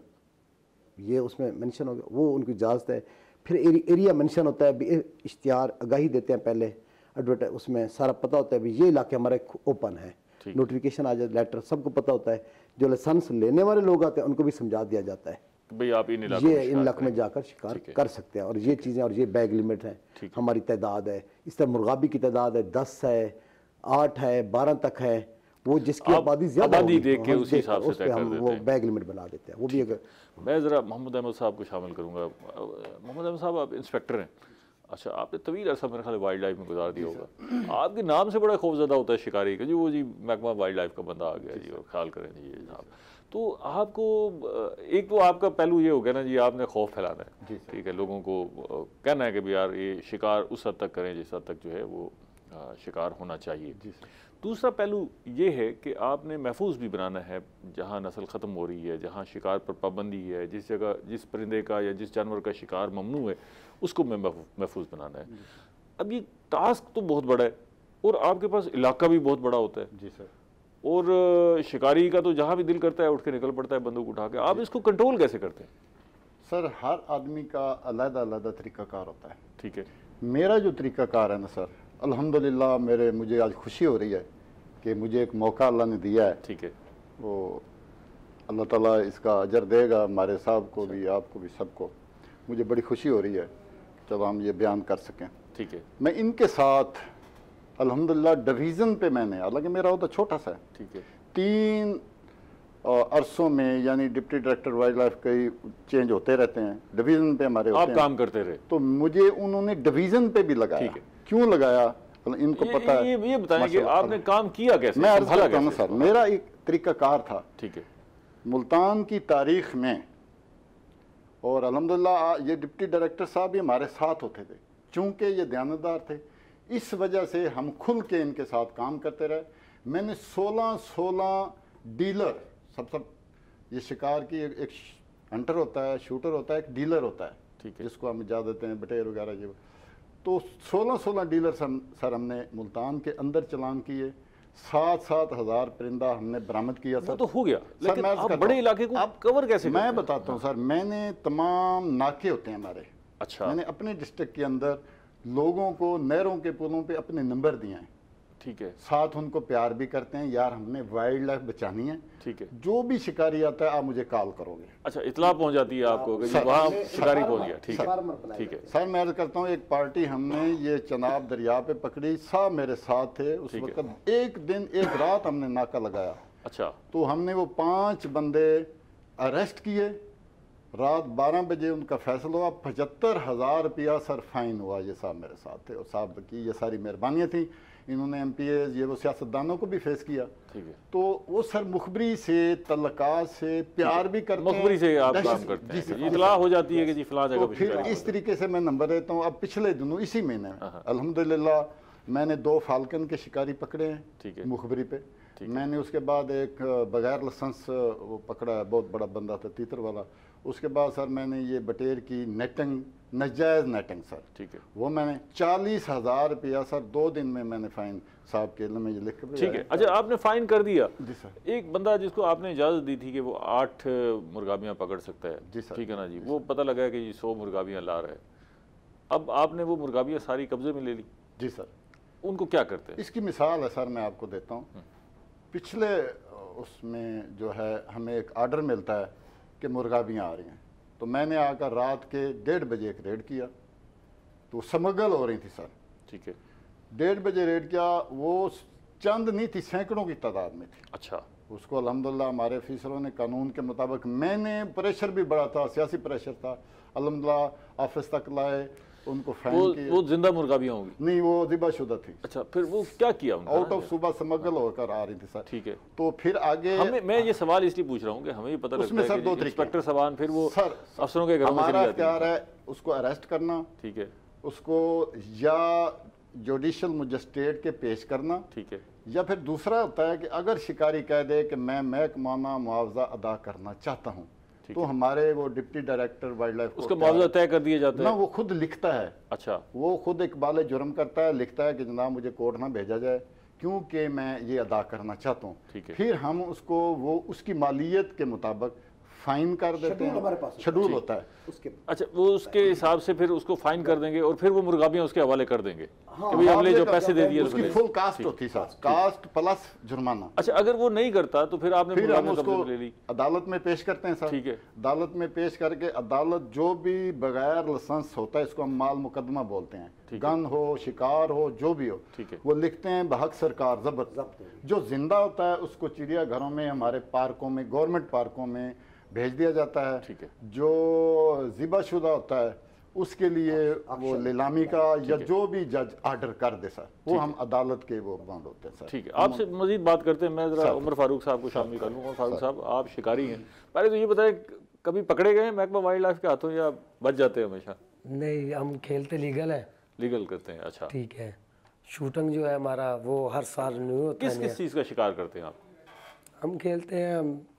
ये उसमें मेंशन हो गया, वो उनकी इजाज़त है। फिर एरि, एरिया मेंशन होता है, इश्तिहार आगाही देते हैं पहले, एडवर्टाइज उसमें सारा पता होता है भी ये इलाके हमारे ओपन है, नोटिफिकेशन आ जाए, लेटर सबको पता होता है। जो लाइसेंस लेने वाले लोग आते हैं उनको भी समझा दिया जाता है भाई आप इन इलाकों ये इन इलाकों में जाकर शिकार कर सकते हैं, और ये चीज़ें, और ये बैग लिमिट है, हमारी तादाद है। इस तरह मुर्गाबी की तादाद है, दस है, आठ है, बारह तक है। वो जिसकी आबादी ज़्यादा आबादी देख के उसी हिसाब से तय कर देते हैं, वो बैग लिमिट बना देते हैं। वो भी अगर मैं ज़रा मोहम्मद अहमद साहब को शामिल करूँगा। मोहम्मद अहमद साहब आप इंस्पेक्टर हैं, अच्छा आपने तवील अरसा मेरे ख्याल वाइल्ड लाइफ में गुजार दिया होगा, आपके नाम से बड़ा खौफजदा होता है शिकारी का, जी वो जी महकमा वाइल्ड लाइफ का बंदा आ गया जी और ख्याल करें जी ये जनाब। तो आपको एक तो आपका पहलू ये हो गया ना जी, आपने खौफ फैलाना है, ठीक है, लोगों को कहना है कि भी यार ये शिकार उस हद तक करें जिस हद तक जो है वो शिकार होना चाहिए। दूसरा पहलू ये है कि आपने महफूज भी बनाना है, जहाँ नस्ल ख़त्म हो रही है, जहाँ शिकार पर पाबंदी है, जिस जगह जिस परिंदे का या जिस जानवर का शिकार ममनू है उसको मैं महफूज बनाना है। अब ये टास्क तो बहुत बड़ा है और आपके पास इलाका भी बहुत बड़ा होता है जी सर, और शिकारी का तो जहाँ भी दिल करता है उठ के निकल पड़ता है बंदूक उठा के। आप इसको कंट्रोल कैसे करते हैं? सर हर आदमी का अलग अलग तरीक़ाकार होता है। ठीक है, मेरा जो तरीक़ाकार है ना सर, अल्हम्दुलिल्लाह मेरे मुझे आज खुशी हो रही है कि मुझे एक मौका अल्लाह ने दिया है। ठीक है, वो अल्लाह ताला इसका अजर देगा हमारे साहब को भी, आपको भी, सबको। मुझे बड़ी खुशी हो रही है चलो हम ये बयान कर सकें। ठीक है, मैं इनके साथ अल्हम्दुलिल्लाह डिवीज़न पे मैंने, हालांकि मेरा वो तो छोटा सा है, ठीक है, तीन अरसों में यानी डिप्टी डायरेक्टर वाइल्ड लाइफ कई चेंज होते रहते हैं, डिवीज़न पे हमारे आप काम करते रहे, तो मुझे उन्होंने डिवीज़न पे भी लगाया। ठीक है, क्यों लगाया इनको ये, पता है। ये, ये बताएं कि आपने काम किया कैसे? मैं अर्ज करता हूं सर, मेरा एक तरीक़ाकार था। ठीक है, मुल्तान की तारीख में, और अल्हम्दुलिल्लाह ये डिप्टी डायरेक्टर साहब भी हमारे साथ होते थे, चूंकि ये दयानतदार थे, इस वजह से हम खुल के इनके साथ काम करते रहे। मैंने सोलह सोलह डीलर, सब सब ये शिकार की एक, एक हंटर होता है, शूटर होता है, एक डीलर होता है, ठीक है, जिसको हम इजाज़त देते हैं बटेर वगैरह ये, तो सोलह सोलह डीलर सर, सर हमने मुल्तान के अंदर चलान किए, सात सात हज़ार परिंदा हमने बरामद किया। सर तो हो गया, सर लेकिन मैं आप बड़े इलाके को आप कवर कैसे? मैं बताता हूँ सर, मैंने तमाम नाके होते हैं हमारे, अच्छा, मैंने अपने डिस्ट्रिक्ट के अंदर लोगों को नहरों के पुलों पे अपने नंबर दिए हैं। ठीक है, साथ उनको प्यार भी करते हैं, यार हमने वाइल्ड लाइफ बचानी है। ठीक है, जो भी शिकारी आता है आप मुझे कॉल करोगे। अच्छा, इतला पहुंच जाती है आपको कि वहाँ शिकारी पहुंच गया। ठीक है, ठीक है सर मैं अर्ज करता हूँ, एक पार्टी हमने ये चनाब दरिया पे पकड़ी, सब मेरे साथ थे उस वक्त, एक दिन एक रात हमने नाका लगाया। अच्छा, तो हमने वो पांच बंदे अरेस्ट किए, रात बारह बजे उनका फैसला हुआ, पचहत्तर हज़ार रुपया सर फाइन हुआ। ये साहब मेरे साथ थे और साहब की ये सारी मेहरबानियाँ थी, इन्होंने एम पी एज ये वो सियासतदानों को भी फेस किया। ठीक है, तो वो सर मुखबरी से, तल्लकात से प्यार भी करते हैं, मुखबरी से आप काम करते हैं, इतला हो जाती है कि जी फलां जगह पे। फिर इस तरीके से मैं नंबर देता हूँ। अब पिछले दिनों इसी महीने अल्हम्दुलिल्लाह मैंने दो फाल्कन के शिकारी पकड़े हैं। ठीक है, मुखबरी पे। मैंने उसके बाद एक बगैर लाइसेंस वो पकड़ा है, बहुत बड़ा बंदा था, तीतर वाला। उसके बाद सर मैंने ये बटेर की नेटिंग, नाजायज़ नेटिंग सर, ठीक है, वो मैंने चालीस हज़ार रुपया सर दो दिन में मैंने फाइन साहब के में ये लिख के। ठीक है, अच्छा आपने फाइन कर दिया जी सर। एक बंदा जिसको आपने इजाज़त दी थी कि वो आठ मुर्गाबियाँ पकड़ सकता है, जी सर, ठीक है ना जी, वो पता लगा कि सौ मुर्गाबियाँ ला रहा है, अब आपने वो मुर्गाबियाँ सारी कब्जे में ले ली। जी सर, उनको क्या करते हैं? इसकी मिसाल है सर, मैं आपको देता हूँ। पिछले उसमें जो है हमें एक आर्डर मिलता है कि मुर्गाबियाँ आ रही हैं, तो मैंने आकर रात के डेढ़ बजे एक रेड किया, तो स्मगल हो रही थी सर। ठीक है, डेढ़ बजे रेड किया, वो चंद नहीं थी, सैकड़ों की तादाद में थी। अच्छा, उसको अल्हम्दुलिल्लाह हमारे ऑफिसरों ने कानून के मुताबिक, मैंने प्रेशर भी बड़ा था, सियासी प्रेशर था, अल्हम्दुलिल्लाह ऑफिस तक लाए। उनको वो, फैन किया। वो जिंदा मुर्गाबियाँ होंगी? नहीं, वो ज़िबाशुदा थी। अच्छा, फिर वो क्या किया उन्होंने? आउट ऑफ सूबा स्मगल होकर आ रही थी सर। ठीक है। तो फिर आगे हमें, मैं ये सवाल इसलिए पूछ रहा हूँ कि हमें ये पता लगता है सर दो कि इंस्पेक्टर साहबान फिर वो सर अफसरों के घरों में हमारा चली जाती इख्तियार हैं। है उसको अरेस्ट करना, ठीक है, उसको या जुडिशल मजिस्ट्रेट के पेश करना, ठीक है, या फिर दूसरा होता है कि अगर शिकारी कह दे कि मैं महकमाना मुआवजा अदा करना चाहता हूँ, तो हमारे वो डिप्टी डायरेक्टर वाइल्ड लाइफ उसका मुआवजा तय कर दिया जाता ना, है? वो खुद लिखता है। अच्छा, वो खुद इकबाल जुर्म करता है, लिखता है कि जनाब मुझे कोर्ट ना भेजा जाए क्योंकि मैं ये अदा करना चाहता हूँ। ठीक है। फिर हम उसको वो उसकी मालियत के मुताबिक फाइन कर देते शेड्यूल हमारे हैं, पास शेड्यूल होता है उसके। अच्छा, वो उसके हिसाब से फिर उसको फाइन कर देंगे और फिर वो मुर्गाबियाँ उसके हवाले कर देंगे हाँ, कि भाई हमने जो मुआवजे का पैसे दे दिए उसकी उसमें। फुल कास्ट होती है, कास्ट प्लस जुर्माना। अच्छा, अगर वो नहीं करता तो फिर आपने फिर हम मुर्गाबियाँ उसको कब्जे में ले ली? अदालत में पेश करते हैं सर। ठीक है। अदालत में पेश करके अदालत जो भी बगैर लाइसेंस होता है, इसको हम माल मुकदमा बोलते हैं, गन हो, शिकार हो, जो भी हो, ठीक है, वो लिखते हैं बहक सरकार जब्त। जो जिंदा होता है उसको चिड़ियाघरों में, हमारे पार्कों में, गवर्नमेंट पार्कों में भेज दिया जाता है। ठीक है। जो ज़िबाशुदा होता है उसके लिए वो नीलामी का या जो भी जज ऑर्डर कर दे सर, वो हम अदालत के वो बॉन्ड होते हैं सर। ठीक है। आपसे मजीद बात करते हैं। मैं जरा उमर फारूक साहब को शामिल कर लूँ। उमर फारूक साहब, आप शिकारी हैं, पहले तो ये बताएं कभी पकड़े गए महकमा वाइल्ड लाइफ के हाथों या बच जाते हैं हमेशा? नहीं, हम खेलते लीगल है। लीगल करते हैं? अच्छा, ठीक है। शूटिंग जो है हमारा वो हर साल न्यू होता है। किस किस चीज़ का शिकार करते हैं आप? हम खेलते हैं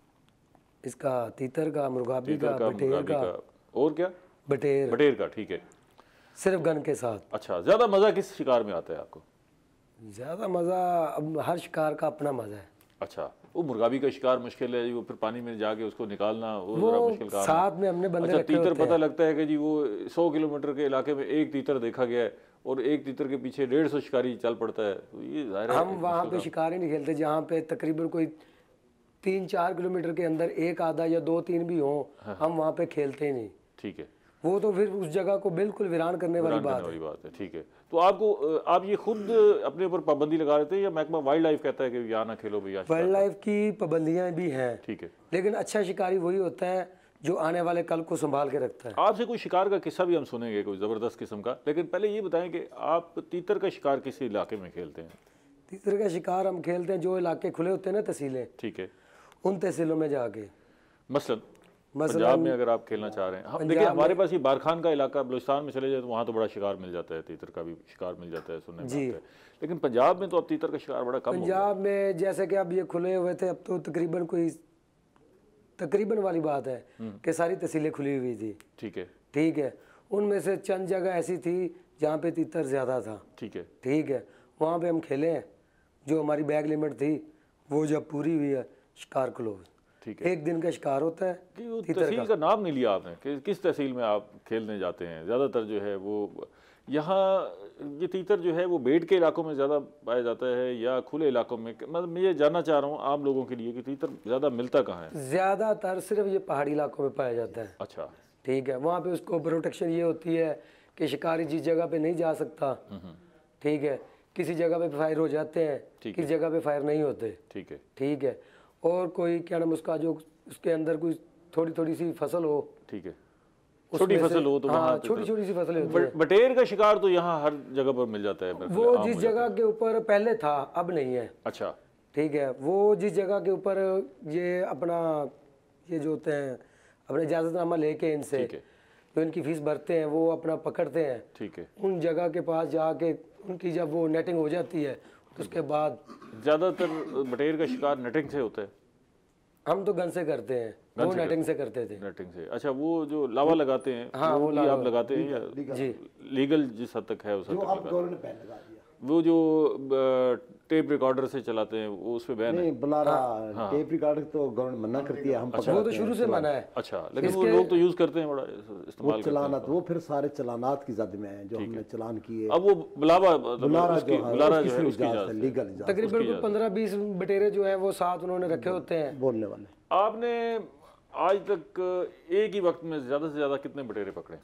इसका तीतर का, मुर्गाबी का, का, बटेर मुर्गाबी का, का और क्या? बटेर बटेर का। ठीक है। सिर्फ गन के साथ। अच्छा, ज़्यादा मज़ा किस शिकार में आता है आपको? ज़्यादा मज़ा, अब हर शिकार का अपना मज़ा है। अच्छा, वो मुर्गाबी का शिकार मुश्किल है जी, वो फिर पानी में जाके उसको निकालना वो वो जरा मुश्किल काम है। साथ में हमने बंदे अच्छा, रखे तीतर होते पता हैं। लगता है कि जी वो सौ किलोमीटर के इलाके में एक तीतर देखा गया है और एक तीतर के पीछे डेढ़ सौ शिकारी चल पड़ता है, तो ये जाहिर है हम एक वहाँ मुश्किल पे काम। शिकार ही नहीं खेलते जहाँ पे तकरीबन कोई तीन चार किलोमीटर के अंदर एक आधा या दो तीन भी हों, हम वहाँ पे खेलते ही नहीं। ठीक है। वो तो फिर उस जगह को बिल्कुल वीरान करने वाली वीरान बात करने है। वाली बात है। ठीक है। तो आपको आप ये खुद अपने ऊपर पाबंदी लगा रहे थे या महकमा वाइल्ड लाइफ कहता है कि यहाँ ना खेलो भैया? वाइल्ड लाइफ की पाबंदियाँ भी हैं। ठीक है। लेकिन अच्छा शिकारी वही होता है जो आने वाले कल को संभाल के रखता है। आपसे कोई शिकार का किस्सा भी हम सुनेंगे, कोई ज़बरदस्त किस्म का, लेकिन पहले ये बताएं कि आप तीतर का शिकार किस इलाके में खेलते हैं? तीतर का शिकार हम खेलते हैं जो इलाके खुले होते हैं ना, तहसीलें, ठीक है, उन तहसीलों में जाके। मसलन मसलन पंजाब में अगर आप खेलना चाह रहे हैं, हम देखिए हमारे पास ये बारखान का इलाका, बलूचिस्तान में चले जाए तो वहाँ तो बड़ा शिकार मिल जाता है, तीतर का भी शिकार मिल जाता है, सुनने में जी। आता है। लेकिन पंजाब में तो अब तीतर का शिकार बड़ा कम हो गया। पंजाब में जैसे कि अब ये खुले हुए थे, अब तो तकरीबन कोई तकरीबन वाली बात है कि सारी तहसीलें खुली हुई थी। ठीक है। ठीक है। उनमें से चंद जगह ऐसी थी जहाँ पे तीतर ज़्यादा था। ठीक है। ठीक है। वहाँ पे हम खेले हैं, जो हमारी बैग लिमिट थी वो जब पूरी हुई है, शिकार क्लोज। ठीक है। एक दिन का शिकार होता है। कि वो तीतर तहसील का का नाम नहीं लिया आपने कि किस तहसील में आप खेलने जाते हैं? ज़्यादातर जो है वो यहाँ ये तीतर जो है वो बेड के इलाकों में ज़्यादा पाया जाता है या खुले इलाकों में? मतलब मैं ये जानना चाह रहा हूँ आम लोगों के लिए कि तीतर ज़्यादा मिलता कहाँ है? ज़्यादातर सिर्फ ये पहाड़ी इलाकों में पाया जाता है। अच्छा। ठीक है। वहाँ पे उसको प्रोटेक्शन ये होती है कि शिकारी जिस जगह पे नहीं जा सकता, ठीक है, किसी जगह पे फायर हो जाते हैं, किसी जगह पे फायर नहीं होते। ठीक है। ठीक है। और कोई क्या नाम उसका, जो उसके अंदर कोई थोड़ी थोड़ी सी फसल हो, ठीक है, छोटी फसल हो तो वहाँ छोटी छोटी सी फसलें होती हैं। बटेर का शिकार तो यहाँ हर जगह पर मिल जाता है। वो जिस जगह के ऊपर पहले था अब नहीं है। अच्छा। ठीक है। वो जिस जगह के ऊपर ये अपना ये जो होते हैं अपने इजाज़तनामा लेके इनसे जो इनकी फीस भरते हैं वो अपना पकड़ते हैं। ठीक है। उन जगह के पास जाके उनकी जब वो नेटिंग हो जाती है तो उसके बाद ज़्यादातर बटेर का शिकार नेटिंग से होता है। हम तो गन से करते हैं, वो नेटिंग से करते थे। नेटिंग से। अच्छा, वो जो लावा लगाते हैं, हाँ, वो वो भी आप लगाते हैं या जी लीगल जिस हद तक है उस हद जो तक अब लगाते गवर्नमेंट ने बैन लगा दिया। हैं? वो जो टेप रिकॉर्डर से चलाते हैं वो उस पे बैन है? नहीं, बुलारा टेप रिकॉर्डर तो गवर्नमेंट मना करती है, हम वो तो शुरू से मना है। अच्छा, लेकिन वो लोग तो यूज़ करते हैं, बड़ा वो इस्तेमाल करते हैं। चलानात, वो फिर सारे चलानात की जद में है जो हमने चलान किए। अब वो बुलावा बुलारा उसकी जो है, बुलारा उसकी जो है सिर्फ उसकी इजाज़त इजाज़त है, है। लीगल इजाज़त तकरीबन कोई पंद्रह बीस बटेरे जो है वो साथ उन्होंने रखे होते हैं बोलने वाले। आपने आज तक एक ही वक्त में ज़्यादा से ज़्यादा कितने बटेरे पकड़े?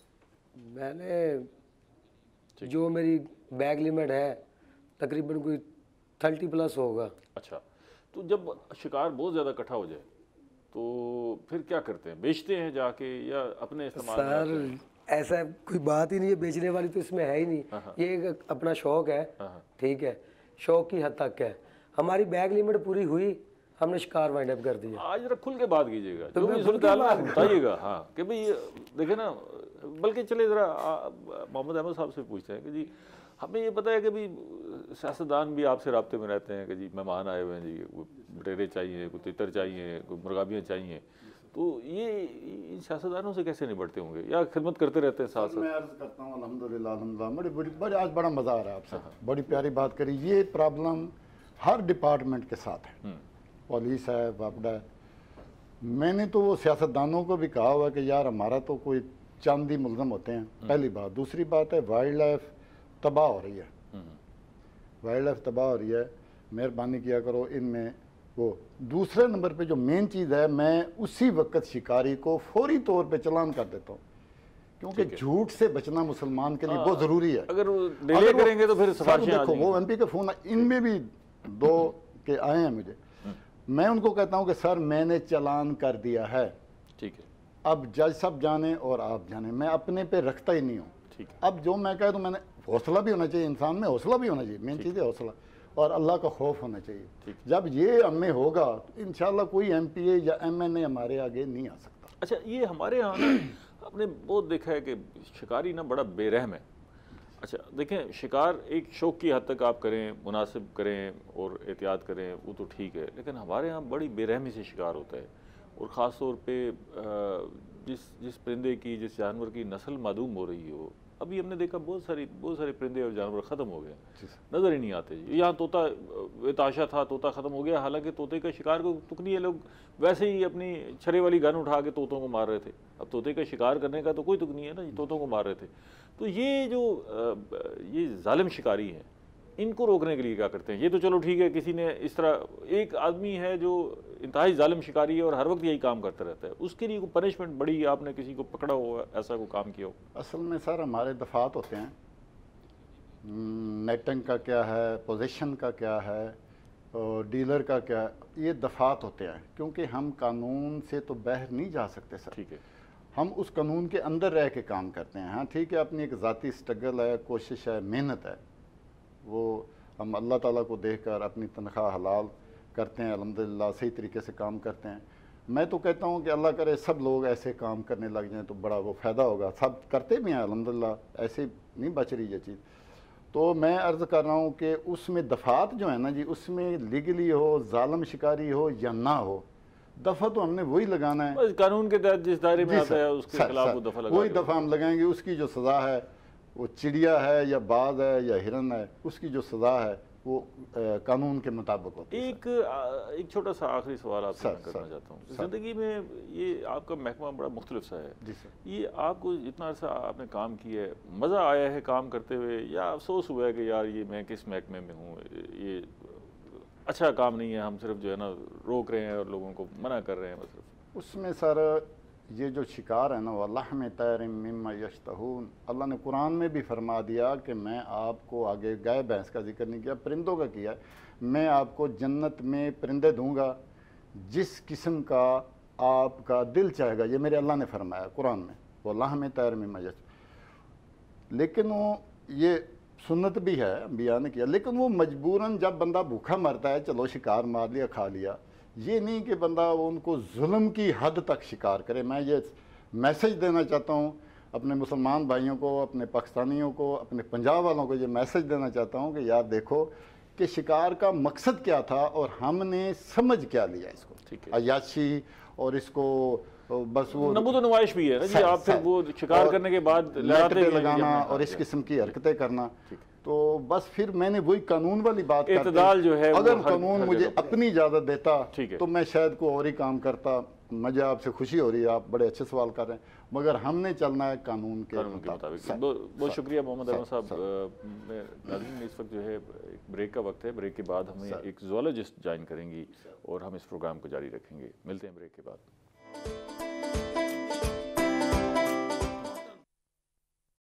मैंने जो मेरी बैग लिमिट है तकरीबन कोई थर्टी प्लस होगा। अच्छा, तो जब शिकार बहुत ज़्यादा इकट्ठा हो जाए तो फिर क्या करते हैं? बेचते हैं जाके या अपने इस्तेमाल में सर रखते हैं? ऐसा कोई बात ही नहीं है, बेचने वाली तो इसमें है ही नहीं, ये एक अपना शौक है, ठीक है, शौक की हद तक है। हमारी बैग लिमिट पूरी हुई, हमने शिकार वाइंड अप कर दिया। आज जरा खुल के बात कीजिएगा, तो जो भी सूरत हाल है बताइएगा। हाँ कि भाई देखे ना, बल्कि चले ज़रा मोहम्मद अहमद साहब से पूछते हैं कि जी हमें ये पता है कि भाई सियासतदान भी आपसे राब्ते में रहते हैं कि जी मेहमान आए हुए हैं जी, कोई बटेरे चाहिए, कोई तितर चाहिए, कोई मुर्गाबियाँ चाहिए, तो ये इन सियासतदानों से कैसे निपटते होंगे या खिदमत करते रहते हैं साथ साथ? मैं अर्ज़ करता हूँ अल्हम्दुलिल्लाह अल्हम्दुलिल्लाह, बड़ी बड़ी बड़ी आज बड़ा मज़ा आ रहा है आपसे, बड़ी प्यारी बात करी। ये प्रॉब्लम हर डिपार्टमेंट के साथ है, पुलिस है, वापडा है। मैंने तो वो सियासतदानों को भी कहा हुआ कि यार हमारा तो कोई चांदी मुलजम होते हैं, पहली बात। दूसरी बात है वाइल्ड लाइफ तबाह हो रही है, वाइल्ड लाइफ तबाह हो रही है, मेहरबानी किया करो इनमें वो। दूसरे नंबर पे जो मेन चीज़ है, मैं उसी वक्त शिकारी को फौरी तौर पे चालान कर देता हूँ, क्योंकि झूठ से बचना मुसलमान के लिए बहुत ज़रूरी है। अगर डिले करेंगे तो फिर सिफारिशें आ देखो वो एम पी के फ़ोन इनमें भी दो के आए हैं मुझे, मैं उनको कहता हूँ कि सर मैंने चालान कर दिया है, ठीक है, अब जज साहब जाने और आप जाने, मैं अपने पे रखता ही नहीं हूँ। ठीक है, अब जो मैं कह दूँ, मैंने हौसला भी होना चाहिए, इंसान में हौसला भी होना चाहिए, मेन चीज़ है हौसला, और अल्लाह का खौफ होना चाहिए। जब ये हमें होगा तो इंशाल्लाह कोई एम पी ए या एम एन ए हमारे आगे नहीं आ सकता। अच्छा, ये हमारे यहाँ ना आपने बहुत देखा है कि शिकारी ना बड़ा बेरहम है। अच्छा देखें, शिकार एक शौक की हद तक आप करें, मुनासिब करें और एहतियात करें, वो तो ठीक है, लेकिन हमारे यहाँ बड़ी बेरहमी से शिकार होता है। और ख़ास तौर पे जिस जिस परिंदे की, जिस जानवर की नस्ल मादूम हो रही हो, अभी हमने देखा बहुत सारी बहुत सारे परिंदे और जानवर ख़त्म हो गए, नज़र ही नहीं आते। यहाँ तोता बेताशा था, तोता ख़त्म हो गया, हालांकि तोते का शिकार को तुक नहीं है, लोग वैसे ही अपनी छरे वाली गन उठा के तोतों को मार रहे थे। अब तोते का शिकार करने का तो कोई तुक नहीं है ना, तोतों को मार रहे थे। तो ये जो ये जालिम शिकारी हैं, इनको रोकने के लिए क्या करते हैं? ये तो चलो ठीक है, किसी ने इस तरह, एक आदमी है जो इंतहाई जालिम शिकारी है और हर वक्त यही काम करता रहता है, उसके लिए कोई पनिशमेंट बड़ी, आपने किसी को पकड़ा हो, ऐसा कोई काम किया हो? असल में सर हमारे दफात होते हैं, नेटिंग का क्या है, पोजीशन का क्या है, और डीलर का क्या है, ये दफात होते हैं, क्योंकि हम कानून से तो बाहर नहीं जा सकते सर। ठीक है, हम उस कानून के अंदर रह के काम करते हैं। हाँ ठीक है, अपनी एक ज़ाती स्ट्रगल है, कोशिश है, मेहनत है, वो हम अल्लाह ताला को देखकर अपनी तनख्वाह हलाल करते हैं, अल्हम्दुलिल्लाह सही तरीके से काम करते हैं। मैं तो कहता हूँ कि अल्लाह करे सब लोग ऐसे काम करने लग जाएं तो बड़ा वो फ़ायदा होगा, सब करते भी हैं अल्हम्दुलिल्लाह, ऐसे नहीं बच रही ये चीज़। तो मैं अर्ज़ कर रहा हूँ कि उसमें दफ़ात जो है ना जी, उसमें लीगली हो, जालिम शिकारी हो या ना हो, दफ़ा तो हमने वही लगाना है, बस कानून के तहत जिस दायरे में आता है उसके खिलाफ वो दफ़ा लगाएंगे, वही दफ़ा हम लगाएंगे। उसकी जो सज़ा है, वो चिड़िया है या बाज है या हिरन है, उसकी जो सज़ा है वो आ, कानून के मुताबिक होती है। एक एक छोटा सा आखिरी सवाल आपसे मैं करना चाहता हूँ। ज़िंदगी में ये आपका महकमा बड़ा मुख्तलिफ सा है जी सर, ये आपको इतना अर्सा आपने काम किया है, मज़ा आया है काम करते हुए या अफसोस हुआ है कि यार ये मैं किस महकमे में हूँ, ये अच्छा काम नहीं है, हम सिर्फ जो है ना रोक रहे हैं और लोगों को मना कर रहे हैं बस? उसमें सर ये जो शिकार है ना, वो अल्लाह में तैर मिम्मा यश्तहून, अल्लाह ने कुरान में भी फरमा दिया कि मैं आपको, आगे गाय भैंस का जिक्र नहीं किया, परिंदों का किया, मैं आपको जन्नत में परिंदे दूंगा जिस किस्म का आपका दिल चाहेगा, ये मेरे अल्लाह ने फरमाया कुरान में, वो अल्लाह में तैर मिम्मा यश्तहून। लेकिन वो ये सुन्नत भी है, अंबिया ने किया, लेकिन वो मजबूरन जब बंदा भूखा मरता है, चलो शिकार मार लिया, खा लिया, ये नहीं कि बंदा उनको जुल्म की हद तक शिकार करे। मैं ये मैसेज देना चाहता हूँ अपने मुसलमान भाइयों को, अपने पाकिस्तानियों को, अपने पंजाब वालों को, ये मैसेज देना चाहता हूँ कि यार देखो कि शिकार का मकसद क्या था और हमने समझ क्या लिया इसको, ठीक है, अयाशी और इसको बस वो नमूद नुमाइश भी है ना जी, आप फिर वो शिकार करने के बाद लगाना और इस किस्म की हरकतें करना, तो बस फिर मैंने वही कानून वाली बात इत्दाल जो है, अगर कानून मुझे अपनी इजाज़त देता तो मैं शायद को और ही काम करता। मुझे आपसे खुशी हो रही है, आप बड़े अच्छे सवाल कर रहे हैं, मगर हमने चलना है कानून के मुताबिक। बहुत शुक्रिया मोहम्मद अहमद साहब। नाज़रीन इस वक्त जो है एक ब्रेक का वक्त है, ब्रेक के बाद हमें एक ज़ूलॉजिस्ट ज्वाइन करेंगी और हम इस प्रोग्राम को जारी रखेंगे। मिलते हैं ब्रेक के बाद।